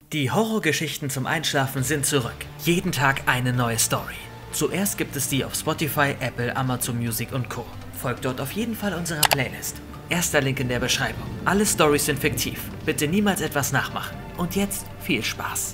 Die Horrorgeschichten zum Einschlafen sind zurück. Jeden Tag eine neue Story. Zuerst gibt es die auf Spotify, Apple, Amazon Music und Co. Folgt dort auf jeden Fall unserer Playlist. Erster Link in der Beschreibung. Alle Storys sind fiktiv. Bitte niemals etwas nachmachen. Und jetzt viel Spaß.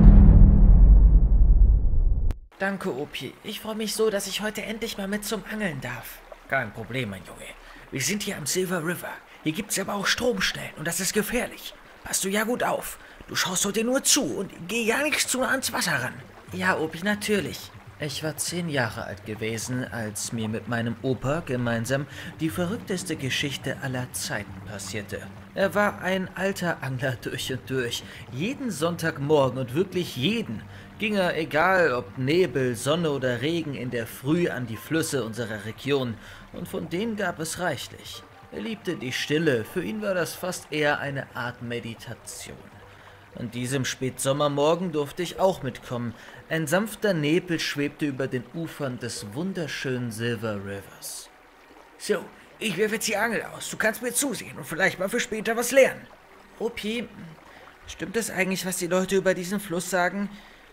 Danke, Opi. Ich freue mich so, dass ich heute endlich mal mit zum Angeln darf. Kein Problem, mein Junge. Wir sind hier am Silver River. Hier gibt's aber auch Stromstellen und das ist gefährlich. Passt du ja gut auf. Du schaust heute nur zu und geh ja nicht zu nah ans Wasser ran. Ja, Opi, natürlich. Ich war 10 Jahre alt gewesen, als mir mit meinem Opa gemeinsam die verrückteste Geschichte aller Zeiten passierte. Er war ein alter Angler durch und durch. Jeden Sonntagmorgen und wirklich jeden ging er, egal ob Nebel, Sonne oder Regen, in der Früh an die Flüsse unserer Region. Und von denen gab es reichlich. Er liebte die Stille. Für ihn war das fast eher eine Art Meditation. An diesem Spätsommermorgen durfte ich auch mitkommen. Ein sanfter Nebel schwebte über den Ufern des wunderschönen Silver Rivers. So, ich werfe jetzt die Angel aus. Du kannst mir zusehen und vielleicht mal für später was lernen. Opi, stimmt es eigentlich, was die Leute über diesen Fluss sagen?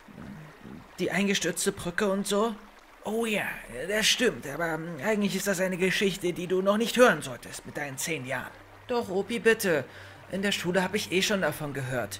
Die eingestürzte Brücke und so? Oh ja, das stimmt, aber eigentlich ist das eine Geschichte, die du noch nicht hören solltest mit deinen 10 Jahren. Doch, Opi, bitte. In der Schule habe ich schon davon gehört.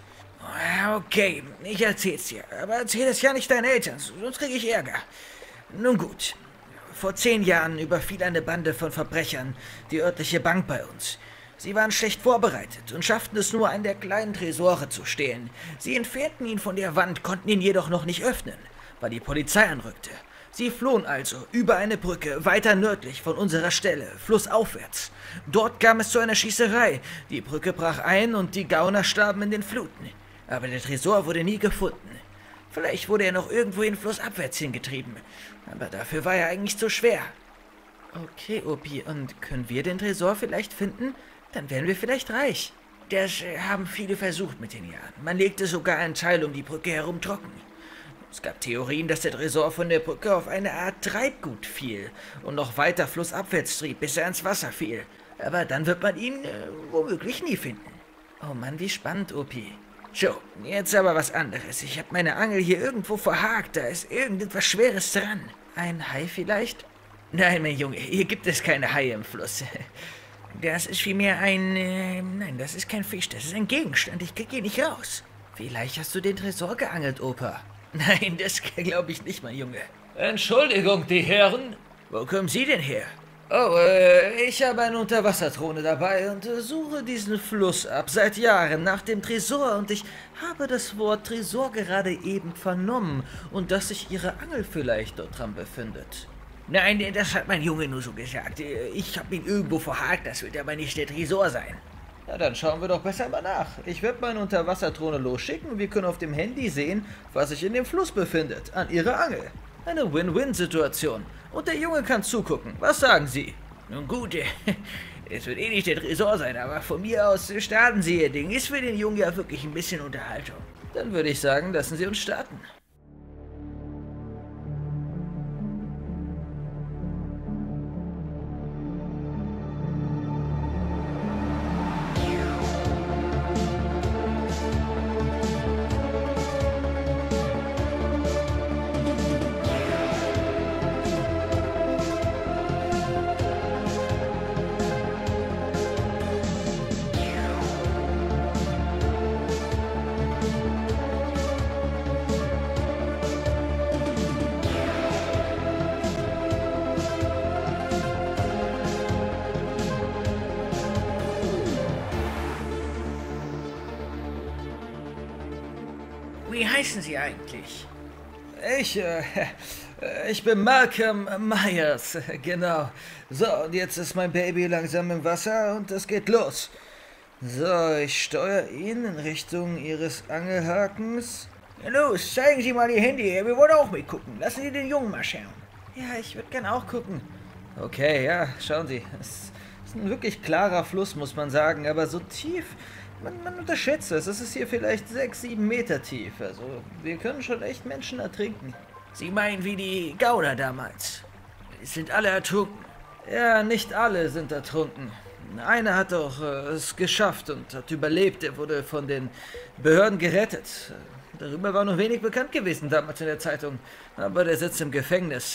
Okay, ich erzähl's dir, aber erzähl es ja nicht deinen Eltern, sonst kriege ich Ärger. Nun gut, vor 10 Jahren überfiel eine Bande von Verbrechern die örtliche Bank bei uns. Sie waren schlecht vorbereitet und schafften es nur, einen der kleinen Tresore zu stehlen. Sie entfernten ihn von der Wand, konnten ihn jedoch noch nicht öffnen, weil die Polizei anrückte. Sie flohen also über eine Brücke weiter nördlich von unserer Stelle, flussaufwärts. Dort kam es zu einer Schießerei. Die Brücke brach ein und die Gauner starben in den Fluten. Aber der Tresor wurde nie gefunden. Vielleicht wurde er noch irgendwohin flussabwärts hingetrieben. Aber dafür war er eigentlich zu schwer. Okay, Opi, und können wir den Tresor vielleicht finden? Dann wären wir vielleicht reich. Das haben viele versucht mit den Jahren. Man legte sogar einen Teil um die Brücke herum trocken. Es gab Theorien, dass der Tresor von der Brücke auf eine Art Treibgut fiel und noch weiter flussabwärts trieb, bis er ins Wasser fiel. Aber dann wird man ihn womöglich nie finden. Oh Mann, wie spannend, Opi. So, jetzt aber was anderes. Ich habe meine Angel hier irgendwo verhakt. Da ist irgendetwas Schweres dran. Ein Hai vielleicht? Nein, mein Junge, hier gibt es keine Haie im Fluss. Das ist vielmehr nein, das ist kein Fisch, das ist ein Gegenstand. Ich krieg ihn nicht raus. Vielleicht hast du den Tresor geangelt, Opa. Nein, das glaube ich nicht, mein Junge. Entschuldigung, die Herren. Wo kommen Sie denn her? Oh, ich habe eine Unterwasserthrone dabei und suche diesen Fluss ab seit Jahren nach dem Tresor und ich habe das Wort Tresor gerade eben vernommen und dass sich Ihre Angel vielleicht dort dran befindet. Nein, das hat mein Junge nur so gesagt. Ich habe ihn irgendwo verhakt, das wird aber nicht der Tresor sein. Na, dann schauen wir doch besser mal nach. Ich werde meine Unterwasserthrone losschicken und wir können auf dem Handy sehen, was sich in dem Fluss befindet, an Ihrer Angel. Eine Win-Win-Situation. Und der Junge kann zugucken. Was sagen Sie? Nun gut, es wird eh nicht der Tresor sein, aber von mir aus starten Sie Ihr Ding. Ist für den Jungen ja wirklich ein bisschen Unterhaltung. Dann würde ich sagen, lassen Sie uns starten. Wie heißen Sie eigentlich? Ich bin Malcolm Myers, genau. So, und jetzt ist mein Baby langsam im Wasser und es geht los. So, ich steuere ihn in Richtung Ihres Angelhakens. Los, zeigen Sie mal Ihr Handy her, wir wollen auch mitgucken. Lassen Sie den Jungen mal schauen. Ja, ich würde gern auch gucken. Okay, ja, schauen Sie. Es ist ein wirklich klarer Fluss, muss man sagen, aber so tief... Man unterschätzt es. Es ist hier vielleicht 6, 7 Meter tief. Also, wir können schon echt Menschen ertrinken. Sie meinen wie die Gauner damals? Die sind alle ertrunken. Ja, nicht alle sind ertrunken. Einer hat doch es geschafft und hat überlebt. Er wurde von den Behörden gerettet. Darüber war noch wenig bekannt gewesen damals in der Zeitung. Aber der sitzt im Gefängnis.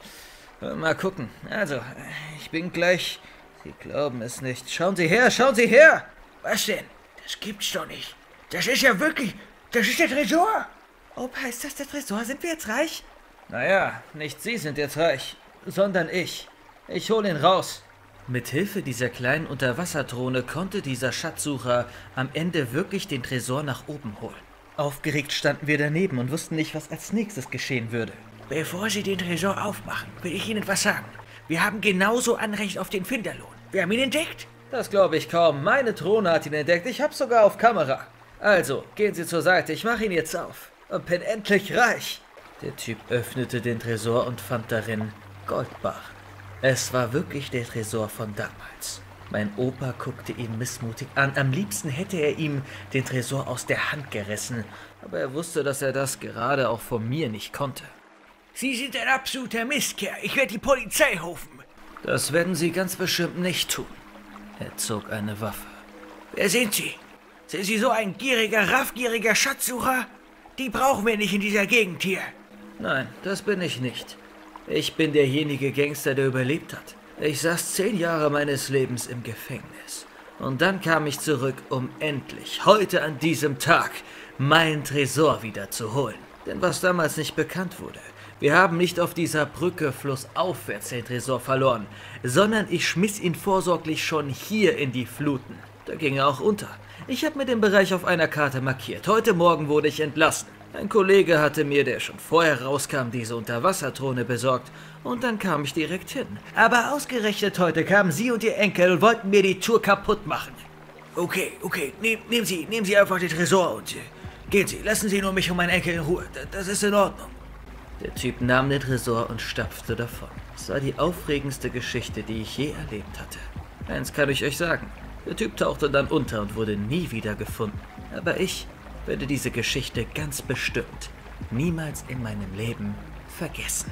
Mal gucken. Also, ich bin gleich... Sie glauben es nicht. Schauen Sie her, schauen Sie her! Was denn? Das gibt's doch nicht. Das ist ja wirklich... Das ist der Tresor! Opa, ist das der Tresor? Sind wir jetzt reich? Naja, nicht Sie sind jetzt reich, sondern ich. Ich hole ihn raus. Mit Hilfe dieser kleinen Unterwasserdrohne konnte dieser Schatzsucher am Ende wirklich den Tresor nach oben holen. Aufgeregt standen wir daneben und wussten nicht, was als nächstes geschehen würde. Bevor Sie den Tresor aufmachen, will ich Ihnen etwas sagen. Wir haben genauso Anrecht auf den Finderlohn. Wir haben ihn entdeckt. Das glaube ich kaum. Meine Drohne hat ihn entdeckt. Ich hab's sogar auf Kamera. Also, gehen Sie zur Seite. Ich mache ihn jetzt auf. Und bin endlich reich. Der Typ öffnete den Tresor und fand darin Goldbarren. Es war wirklich der Tresor von damals. Mein Opa guckte ihn missmutig an. Am liebsten hätte er ihm den Tresor aus der Hand gerissen. Aber er wusste, dass er das gerade auch von mir nicht konnte. Sie sind ein absoluter Mistkerl. Ich werde die Polizei rufen. Das werden Sie ganz bestimmt nicht tun. Er zog eine Waffe. Wer sind Sie? Sind Sie so ein gieriger, raffgieriger Schatzsucher? Die brauchen wir nicht in dieser Gegend hier. Nein, das bin ich nicht. Ich bin derjenige Gangster, der überlebt hat. Ich saß 10 Jahre meines Lebens im Gefängnis. Und dann kam ich zurück, um endlich, heute an diesem Tag, meinen Tresor wieder zu holen. Denn was damals nicht bekannt wurde, wir haben nicht auf dieser Brücke flussaufwärts den Tresor verloren, sondern ich schmiss ihn vorsorglich schon hier in die Fluten. Da ging er auch unter. Ich habe mir den Bereich auf einer Karte markiert. Heute Morgen wurde ich entlassen. Ein Kollege hatte mir, der schon vorher rauskam, diese Unterwasserdrohne besorgt. Und dann kam ich direkt hin. Aber ausgerechnet heute kamen Sie und Ihr Enkel und wollten mir die Tour kaputt machen. Okay. Nehmen Sie einfach den Tresor und gehen Sie. Lassen Sie nur mich und meinen Enkel in Ruhe. Das ist in Ordnung. Der Typ nahm den Tresor und stapfte davon. Es war die aufregendste Geschichte, die ich je erlebt hatte. Eins kann ich euch sagen. Der Typ tauchte dann unter und wurde nie wieder gefunden. Aber ich werde diese Geschichte ganz bestimmt niemals in meinem Leben vergessen.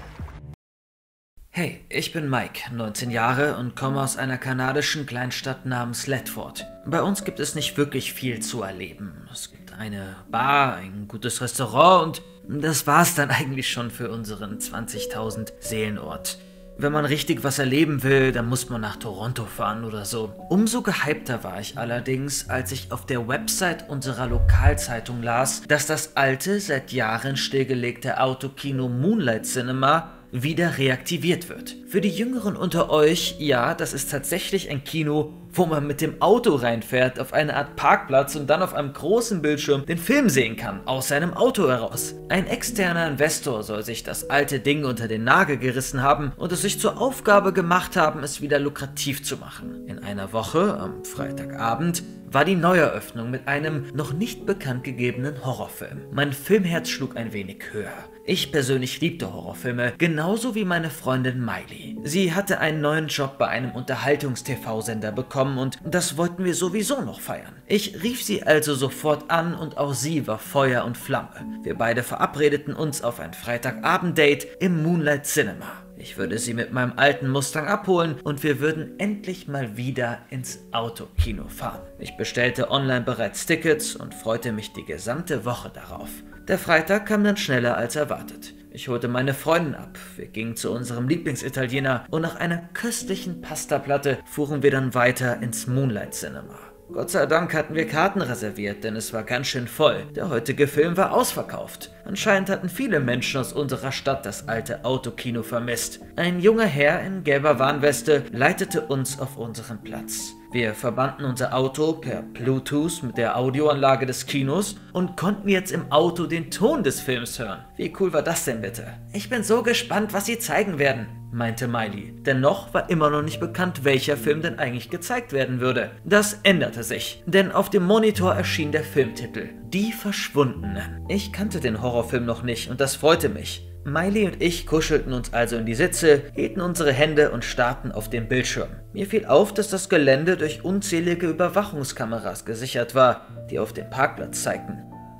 Hey, ich bin Mike, 19 Jahre und komme aus einer kanadischen Kleinstadt namens Ledford. Bei uns gibt es nicht wirklich viel zu erleben. Es gibt eine Bar, ein gutes Restaurant und das war's dann eigentlich schon für unseren 20.000 Seelenort. Wenn man richtig was erleben will, dann muss man nach Toronto fahren oder so. Umso gehypter war ich allerdings, als ich auf der Website unserer Lokalzeitung las, dass das alte, seit Jahren stillgelegte Autokino Moonlight Cinema wieder reaktiviert wird. Für die Jüngeren unter euch, ja, das ist tatsächlich ein Kino, wo man mit dem Auto reinfährt auf eine Art Parkplatz und dann auf einem großen Bildschirm den Film sehen kann, aus seinem Auto heraus. Ein externer Investor soll sich das alte Ding unter den Nagel gerissen haben und es sich zur Aufgabe gemacht haben, es wieder lukrativ zu machen. In einer Woche, am Freitagabend, war die Neueröffnung mit einem noch nicht bekannt gegebenen Horrorfilm. Mein Filmherz schlug ein wenig höher. Ich persönlich liebte Horrorfilme, genauso wie meine Freundin Miley. Sie hatte einen neuen Job bei einem Unterhaltungs-TV-Sender bekommen und das wollten wir sowieso noch feiern. Ich rief sie also sofort an und auch sie war Feuer und Flamme. Wir beide verabredeten uns auf ein Freitagabend-Date im Moonlight Cinema. Ich würde sie mit meinem alten Mustang abholen und wir würden endlich mal wieder ins Autokino fahren. Ich bestellte online bereits Tickets und freute mich die gesamte Woche darauf. Der Freitag kam dann schneller als erwartet. Ich holte meine Freundin ab, wir gingen zu unserem Lieblingsitaliener und nach einer köstlichen Pastaplatte fuhren wir dann weiter ins Moonlight Cinema. Gott sei Dank hatten wir Karten reserviert, denn es war ganz schön voll. Der heutige Film war ausverkauft. Anscheinend hatten viele Menschen aus unserer Stadt das alte Autokino vermisst. Ein junger Herr in gelber Warnweste leitete uns auf unseren Platz. Wir verbanden unser Auto per Bluetooth mit der Audioanlage des Kinos und konnten jetzt im Auto den Ton des Films hören. Wie cool war das denn bitte? Ich bin so gespannt, was sie zeigen werden, meinte Miley. Denn noch war immer noch nicht bekannt, welcher Film denn eigentlich gezeigt werden würde. Das änderte sich, denn auf dem Monitor erschien der Filmtitel: Die Verschwundenen. Ich kannte den Horrorfilm noch nicht und das freute mich. Miley und ich kuschelten uns also in die Sitze, hielten unsere Hände und starrten auf den Bildschirm. Mir fiel auf, dass das Gelände durch unzählige Überwachungskameras gesichert war, die auf den Parkplatz zeigten.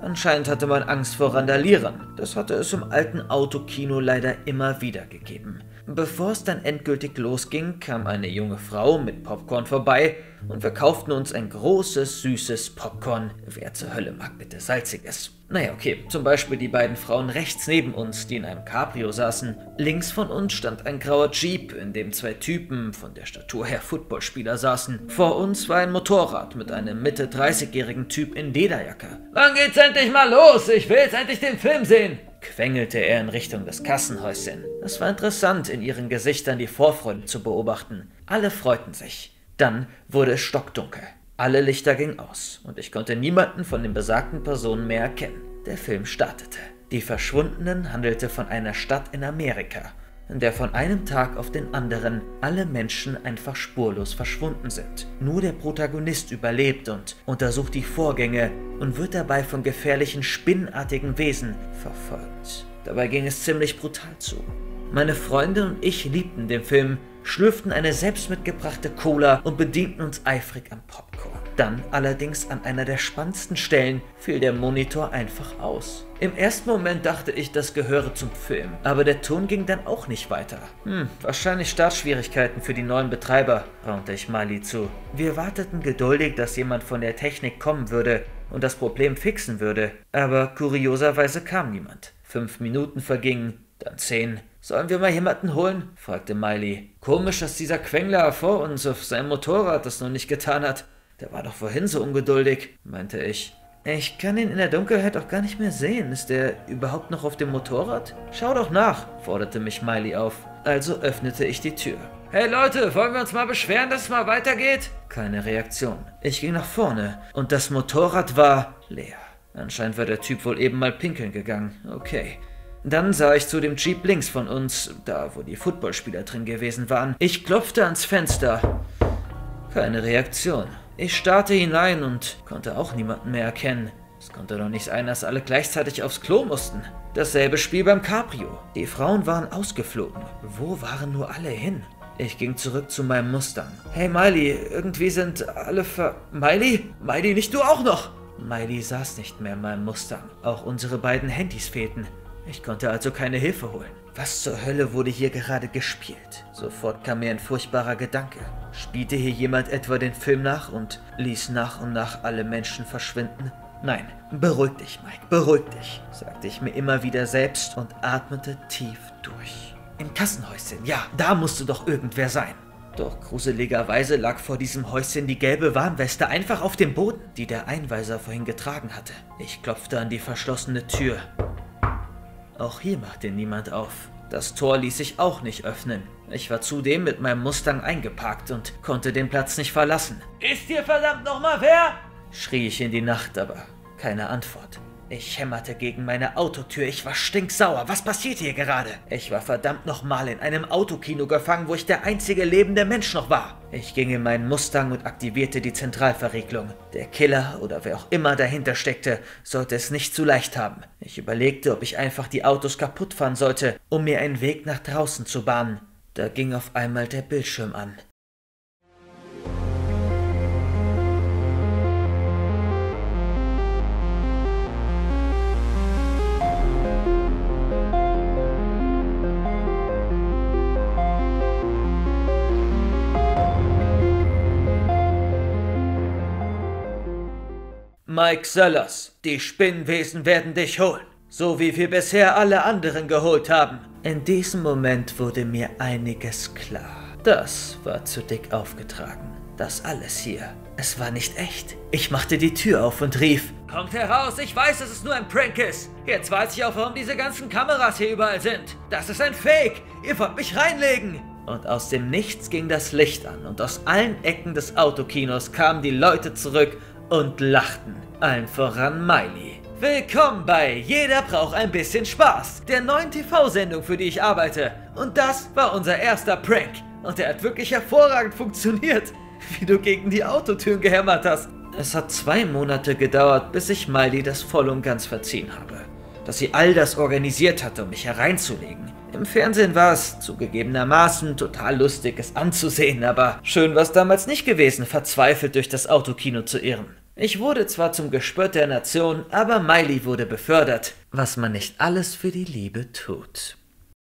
Anscheinend hatte man Angst vor Randalierern. Das hatte es im alten Autokino leider immer wieder gegeben. Bevor es dann endgültig losging, kam eine junge Frau mit Popcorn vorbei und wir kauften uns ein großes, süßes Popcorn. Wer zur Hölle mag bitte salziges? Naja, okay, zum Beispiel die beiden Frauen rechts neben uns, die in einem Cabrio saßen. Links von uns stand ein grauer Jeep, in dem zwei Typen, von der Statur her Footballspieler, saßen. Vor uns war ein Motorrad mit einem Mitte-30-jährigen Typ in Lederjacke. Wann geht's endlich mal los? Ich will jetzt endlich den Film sehen, quengelte er in Richtung des Kassenhäuschen. Es war interessant, in ihren Gesichtern die Vorfreude zu beobachten. Alle freuten sich. Dann wurde es stockdunkel. Alle Lichter gingen aus und ich konnte niemanden von den besagten Personen mehr erkennen. Der Film startete. Die Verschwundenen handelte von einer Stadt in Amerika, in der von einem Tag auf den anderen alle Menschen einfach spurlos verschwunden sind. Nur der Protagonist überlebt und untersucht die Vorgänge und wird dabei von gefährlichen, spinnenartigen Wesen verfolgt. Dabei ging es ziemlich brutal zu. Meine Freunde und ich liebten den Film, schlürften eine selbst mitgebrachte Cola und bedienten uns eifrig am Popcorn. Dann allerdings an einer der spannendsten Stellen fiel der Monitor einfach aus. Im ersten Moment dachte ich, das gehöre zum Film, aber der Ton ging dann auch nicht weiter. Wahrscheinlich Startschwierigkeiten für die neuen Betreiber, raunte ich Miley zu. Wir warteten geduldig, dass jemand von der Technik kommen würde und das Problem fixen würde, aber kurioserweise kam niemand. 5 Minuten vergingen, dann 10. »Sollen wir mal jemanden holen?« fragte Miley. »Komisch, dass dieser Quengler vor uns auf seinem Motorrad das noch nicht getan hat. Der war doch vorhin so ungeduldig«, meinte ich. »Ich kann ihn in der Dunkelheit auch gar nicht mehr sehen. Ist er überhaupt noch auf dem Motorrad? Schau doch nach«, forderte mich Miley auf. Also öffnete ich die Tür. »Hey Leute, wollen wir uns mal beschweren, dass es mal weitergeht?« Keine Reaktion. Ich ging nach vorne und das Motorrad war leer. Anscheinend war der Typ wohl eben mal pinkeln gegangen. Okay. Dann sah ich zu dem Jeep links von uns, da wo die Footballspieler drin gewesen waren. Ich klopfte ans Fenster. Keine Reaktion. Ich starrte hinein und konnte auch niemanden mehr erkennen. Es konnte doch nicht sein, dass alle gleichzeitig aufs Klo mussten. Dasselbe Spiel beim Cabrio. Die Frauen waren ausgeflogen. Wo waren nur alle hin? Ich ging zurück zu meinem Mustang. Hey Miley, irgendwie sind alle Miley? Miley, nicht du auch noch? Miley saß nicht mehr in meinem Mustang. Auch unsere beiden Handys fehlten. Ich konnte also keine Hilfe holen. Was zur Hölle wurde hier gerade gespielt? Sofort kam mir ein furchtbarer Gedanke. Spielte hier jemand etwa den Film nach und ließ nach und nach alle Menschen verschwinden? Nein, beruhig dich, Mike, beruhig dich, sagte ich mir immer wieder selbst und atmete tief durch. Im Kassenhäuschen, ja, da musste doch irgendwer sein. Doch gruseligerweise lag vor diesem Häuschen die gelbe Warnweste einfach auf dem Boden, die der Einweiser vorhin getragen hatte. Ich klopfte an die verschlossene Tür. Auch hier machte niemand auf. Das Tor ließ sich auch nicht öffnen. Ich war zudem mit meinem Mustang eingeparkt und konnte den Platz nicht verlassen. »Ist hier verdammt nochmal wer?« schrie ich in die Nacht, aber keine Antwort. Ich hämmerte gegen meine Autotür, ich war stinksauer. Was passiert hier gerade? Ich war verdammt nochmal in einem Autokino gefangen, wo ich der einzige lebende Mensch noch war. Ich ging in meinen Mustang und aktivierte die Zentralverriegelung. Der Killer oder wer auch immer dahinter steckte, sollte es nicht zu leicht haben. Ich überlegte, ob ich einfach die Autos kaputt fahren sollte, um mir einen Weg nach draußen zu bahnen. Da ging auf einmal der Bildschirm an. Mike Sellers, die Spinnwesen werden dich holen, so wie wir bisher alle anderen geholt haben. In diesem Moment wurde mir einiges klar. Das war zu dick aufgetragen. Das alles hier, es war nicht echt. Ich machte die Tür auf und rief: »Kommt heraus, ich weiß, dass es nur ein Prank ist. Jetzt weiß ich auch, warum diese ganzen Kameras hier überall sind. Das ist ein Fake, ihr wollt mich reinlegen.« Und aus dem Nichts ging das Licht an und aus allen Ecken des Autokinos kamen die Leute zurück und lachten. Allen voran Miley. »Willkommen bei Jeder braucht ein bisschen Spaß, der neuen TV-Sendung, für die ich arbeite. Und das war unser erster Prank. Und der hat wirklich hervorragend funktioniert, wie du gegen die Autotüren gehämmert hast.« Es hat 2 Monate gedauert, bis ich Miley das voll und ganz verziehen habe. Dass sie all das organisiert hatte, um mich hereinzulegen. Im Fernsehen war es zugegebenermaßen total lustig, es anzusehen, aber schön war es damals nicht gewesen, verzweifelt durch das Autokino zu irren. Ich wurde zwar zum Gespött der Nation, aber Miley wurde befördert, was man nicht alles für die Liebe tut.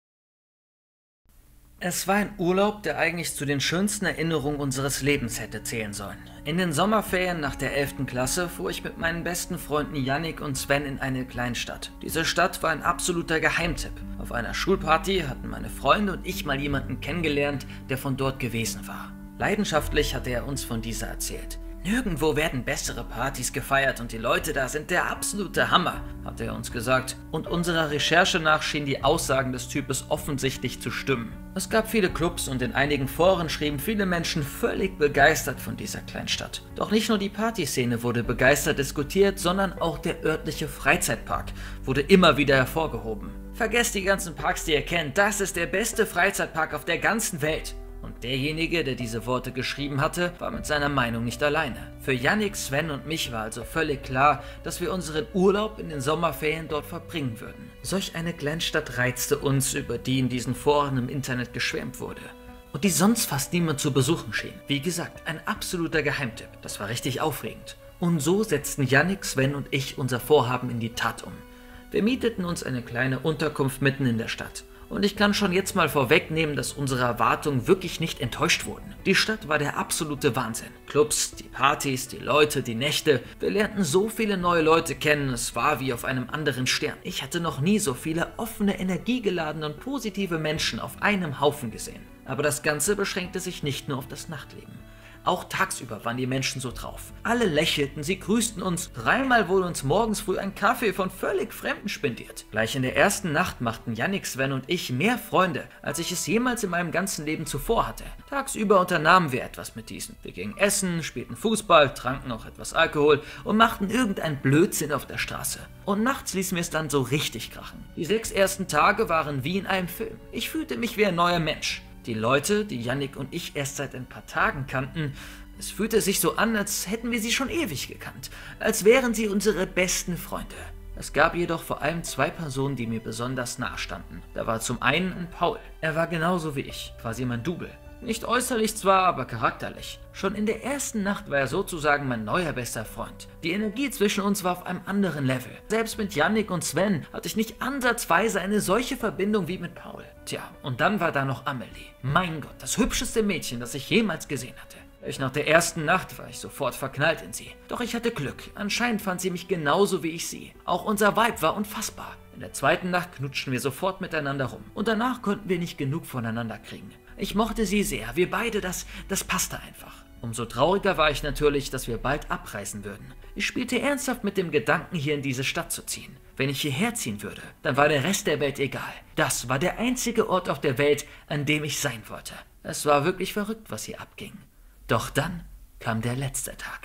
Es war ein Urlaub, der eigentlich zu den schönsten Erinnerungen unseres Lebens hätte zählen sollen. In den Sommerferien nach der 11. Klasse fuhr ich mit meinen besten Freunden Yannick und Sven in eine Kleinstadt. Diese Stadt war ein absoluter Geheimtipp. Auf einer Schulparty hatten meine Freunde und ich mal jemanden kennengelernt, der von dort gewesen war. Leidenschaftlich hatte er uns von dieser erzählt. Nirgendwo werden bessere Partys gefeiert und die Leute da sind der absolute Hammer, hatte er uns gesagt. Und unserer Recherche nach schienen die Aussagen des Types offensichtlich zu stimmen. Es gab viele Clubs und in einigen Foren schrieben viele Menschen völlig begeistert von dieser Kleinstadt. Doch nicht nur die Partyszene wurde begeistert diskutiert, sondern auch der örtliche Freizeitpark wurde immer wieder hervorgehoben. Vergesst die ganzen Parks, die ihr kennt, das ist der beste Freizeitpark auf der ganzen Welt. Und derjenige, der diese Worte geschrieben hatte, war mit seiner Meinung nicht alleine. Für Yannick, Sven und mich war also völlig klar, dass wir unseren Urlaub in den Sommerferien dort verbringen würden. Solch eine Kleinstadt reizte uns, über die in diesen Foren im Internet geschwärmt wurde. Und die sonst fast niemand zu besuchen schien. Wie gesagt, ein absoluter Geheimtipp. Das war richtig aufregend. Und so setzten Yannick, Sven und ich unser Vorhaben in die Tat um. Wir mieteten uns eine kleine Unterkunft mitten in der Stadt. Und ich kann schon jetzt mal vorwegnehmen, dass unsere Erwartungen wirklich nicht enttäuscht wurden. Die Stadt war der absolute Wahnsinn. Clubs, die Partys, die Leute, die Nächte. Wir lernten so viele neue Leute kennen, es war wie auf einem anderen Stern. Ich hatte noch nie so viele offene, energiegeladene und positive Menschen auf einem Haufen gesehen. Aber das Ganze beschränkte sich nicht nur auf das Nachtleben. Auch tagsüber waren die Menschen so drauf. Alle lächelten, sie grüßten uns. 3-mal wurde uns morgens früh ein Kaffee von völlig Fremden spendiert. Gleich in der ersten Nacht machten Yannick, Sven und ich mehr Freunde, als ich es jemals in meinem ganzen Leben zuvor hatte. Tagsüber unternahmen wir etwas mit diesen. Wir gingen essen, spielten Fußball, tranken noch etwas Alkohol und machten irgendeinen Blödsinn auf der Straße. Und nachts ließen wir es dann so richtig krachen. Die 6 ersten Tage waren wie in einem Film. Ich fühlte mich wie ein neuer Mensch. Die Leute, die Yannick und ich erst seit ein paar Tagen kannten, es fühlte sich so an, als hätten wir sie schon ewig gekannt, als wären sie unsere besten Freunde. Es gab jedoch vor allem 2 Personen, die mir besonders nahe standen. Da war zum einen Paul. Er war genauso wie ich, quasi mein Double. Nicht äußerlich zwar, aber charakterlich. Schon in der ersten Nacht war er sozusagen mein neuer bester Freund. Die Energie zwischen uns war auf einem anderen Level. Selbst mit Yannick und Sven hatte ich nicht ansatzweise eine solche Verbindung wie mit Paul. Tja, und dann war da noch Amelie. Mein Gott, das hübscheste Mädchen, das ich jemals gesehen hatte. Gleich nach der ersten Nacht war ich sofort verknallt in sie. Doch ich hatte Glück. Anscheinend fand sie mich genauso wie ich sie. Auch unser Vibe war unfassbar. In der zweiten Nacht knutschten wir sofort miteinander rum. Und danach konnten wir nicht genug voneinander kriegen. Ich mochte sie sehr. Wir beide, das passte einfach. Umso trauriger war ich natürlich, dass wir bald abreisen würden. Ich spielte ernsthaft mit dem Gedanken, hier in diese Stadt zu ziehen. Wenn ich hierher ziehen würde, dann war der Rest der Welt egal. Das war der einzige Ort auf der Welt, an dem ich sein wollte. Es war wirklich verrückt, was hier abging. Doch dann kam der letzte Tag.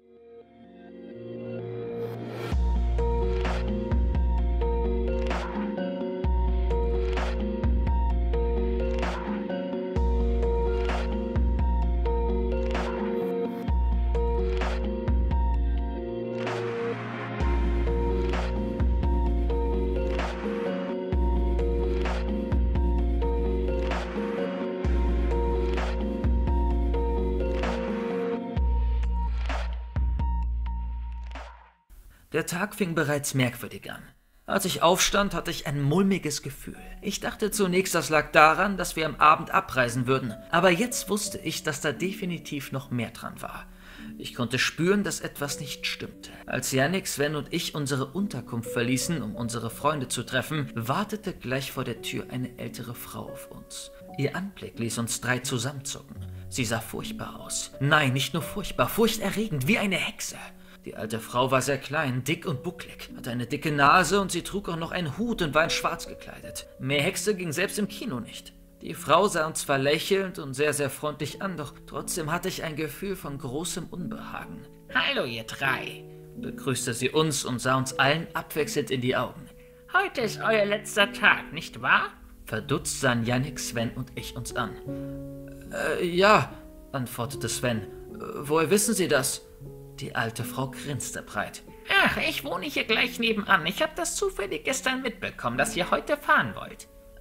Der Tag fing bereits merkwürdig an. Als ich aufstand, hatte ich ein mulmiges Gefühl. Ich dachte zunächst, das lag daran, dass wir am Abend abreisen würden. Aber jetzt wusste ich, dass da definitiv noch mehr dran war. Ich konnte spüren, dass etwas nicht stimmte. Als Yannick, Sven und ich unsere Unterkunft verließen, um unsere Freunde zu treffen, wartete gleich vor der Tür eine ältere Frau auf uns. Ihr Anblick ließ uns 3 zusammenzucken. Sie sah furchtbar aus. Nein, nicht nur furchtbar, furchterregend, wie eine Hexe. Die alte Frau war sehr klein, dick und bucklig, hatte eine dicke Nase und sie trug auch noch einen Hut und war in schwarz gekleidet. Mehr Hexe ging selbst im Kino nicht. Die Frau sah uns zwar lächelnd und sehr, sehr freundlich an, doch trotzdem hatte ich ein Gefühl von großem Unbehagen. Hallo ihr 3, begrüßte sie uns und sah uns allen abwechselnd in die Augen. Heute ist euer letzter Tag, nicht wahr? Verdutzt sahen Yannick, Sven und ich uns an. Ja, antwortete Sven. Woher wissen Sie das? Die alte Frau grinste breit. Ach, ich wohne hier gleich nebenan. Ich habe das zufällig gestern mitbekommen, dass ihr heute fahren wollt.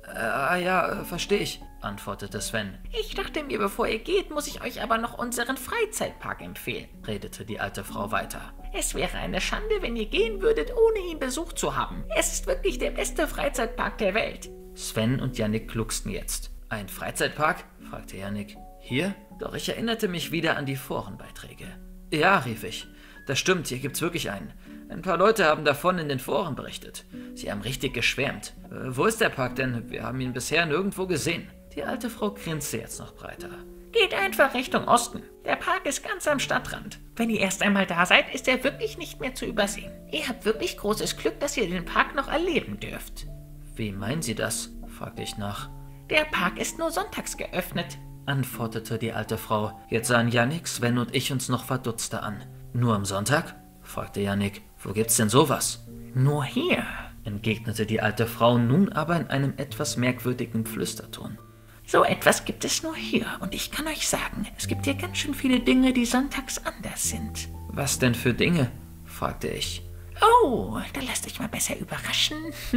Ja, verstehe ich, antwortete Sven. Ich dachte mir, bevor ihr geht, muss ich euch aber noch unseren Freizeitpark empfehlen, Redete die alte Frau weiter. Es wäre eine Schande, wenn ihr gehen würdet, ohne ihn besucht zu haben. Es ist wirklich der beste Freizeitpark der Welt. Sven und Jannik glucksten jetzt. Ein Freizeitpark? Fragte Jannik. Hier? Doch ich erinnerte mich wieder an die Forenbeiträge. Ja, rief ich. Das stimmt, hier gibt's wirklich einen. Ein paar Leute haben davon in den Foren berichtet. Sie haben richtig geschwärmt. Wo ist der Park denn? Wir haben ihn bisher nirgendwo gesehen. Die alte Frau grinste jetzt noch breiter. Geht einfach Richtung Osten. Der Park ist ganz am Stadtrand. Wenn ihr erst einmal da seid, ist er wirklich nicht mehr zu übersehen. Ihr habt wirklich großes Glück, dass ihr den Park noch erleben dürft. Wie meinen Sie das? Fragte ich nach. Der Park ist nur sonntags geöffnet, antwortete die alte Frau. Jetzt sahen Jannik, Sven und ich uns noch verdutzter an. Nur am Sonntag? Fragte Jannik. Wo gibt's denn sowas? Nur hier, entgegnete die alte Frau, nun aber in einem etwas merkwürdigen Flüsterton. So etwas gibt es nur hier. Und ich kann euch sagen, es gibt hier ganz schön viele Dinge, die sonntags anders sind. Was denn für Dinge? Fragte ich. Oh, dann lasst euch mal besser überraschen,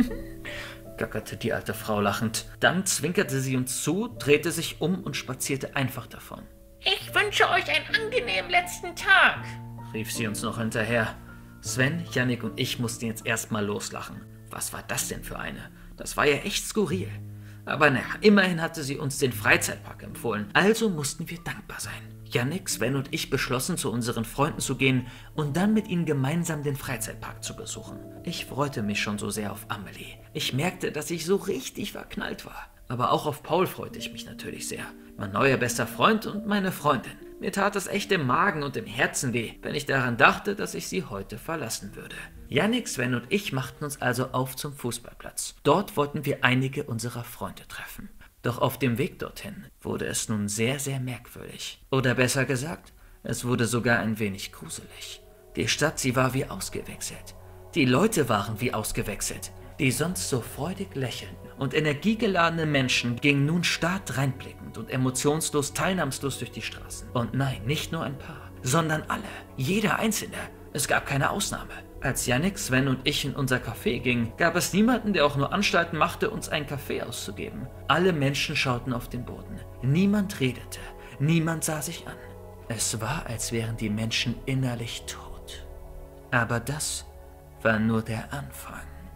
gackerte die alte Frau lachend. Dann zwinkerte sie uns zu, drehte sich um und spazierte einfach davon. Ich wünsche euch einen angenehmen letzten Tag, rief sie uns noch hinterher. Sven, Jannik und ich mussten jetzt erstmal loslachen. Was war das denn für eine? Das war ja echt skurril. Aber naja, immerhin hatte sie uns den Freizeitpark empfohlen, also mussten wir dankbar sein. Jannik, Sven und ich beschlossen, zu unseren Freunden zu gehen und dann mit ihnen gemeinsam den Freizeitpark zu besuchen. Ich freute mich schon so sehr auf Amelie. Ich merkte, dass ich so richtig verknallt war. Aber auch auf Paul freute ich mich natürlich sehr. Mein neuer bester Freund und meine Freundin. Mir tat es echt im Magen und im Herzen weh, wenn ich daran dachte, dass ich sie heute verlassen würde. Jannik, Sven und ich machten uns also auf zum Fußballplatz. Dort wollten wir einige unserer Freunde treffen. Doch auf dem Weg dorthin wurde es nun sehr, sehr merkwürdig. Oder besser gesagt, es wurde sogar ein wenig gruselig. Die Stadt, sie war wie ausgewechselt. Die Leute waren wie ausgewechselt. Die sonst so freudig lächelnden und energiegeladenen Menschen gingen nun starr dreinblickend und emotionslos, teilnahmslos durch die Straßen. Und nein, nicht nur ein paar, sondern alle, jeder Einzelne. Es gab keine Ausnahme. Als Jannik, Sven und ich in unser Café gingen, gab es niemanden, der auch nur Anstalten machte, uns einen Kaffee auszugeben. Alle Menschen schauten auf den Boden. Niemand redete, niemand sah sich an. Es war, als wären die Menschen innerlich tot. Aber das war nur der Anfang.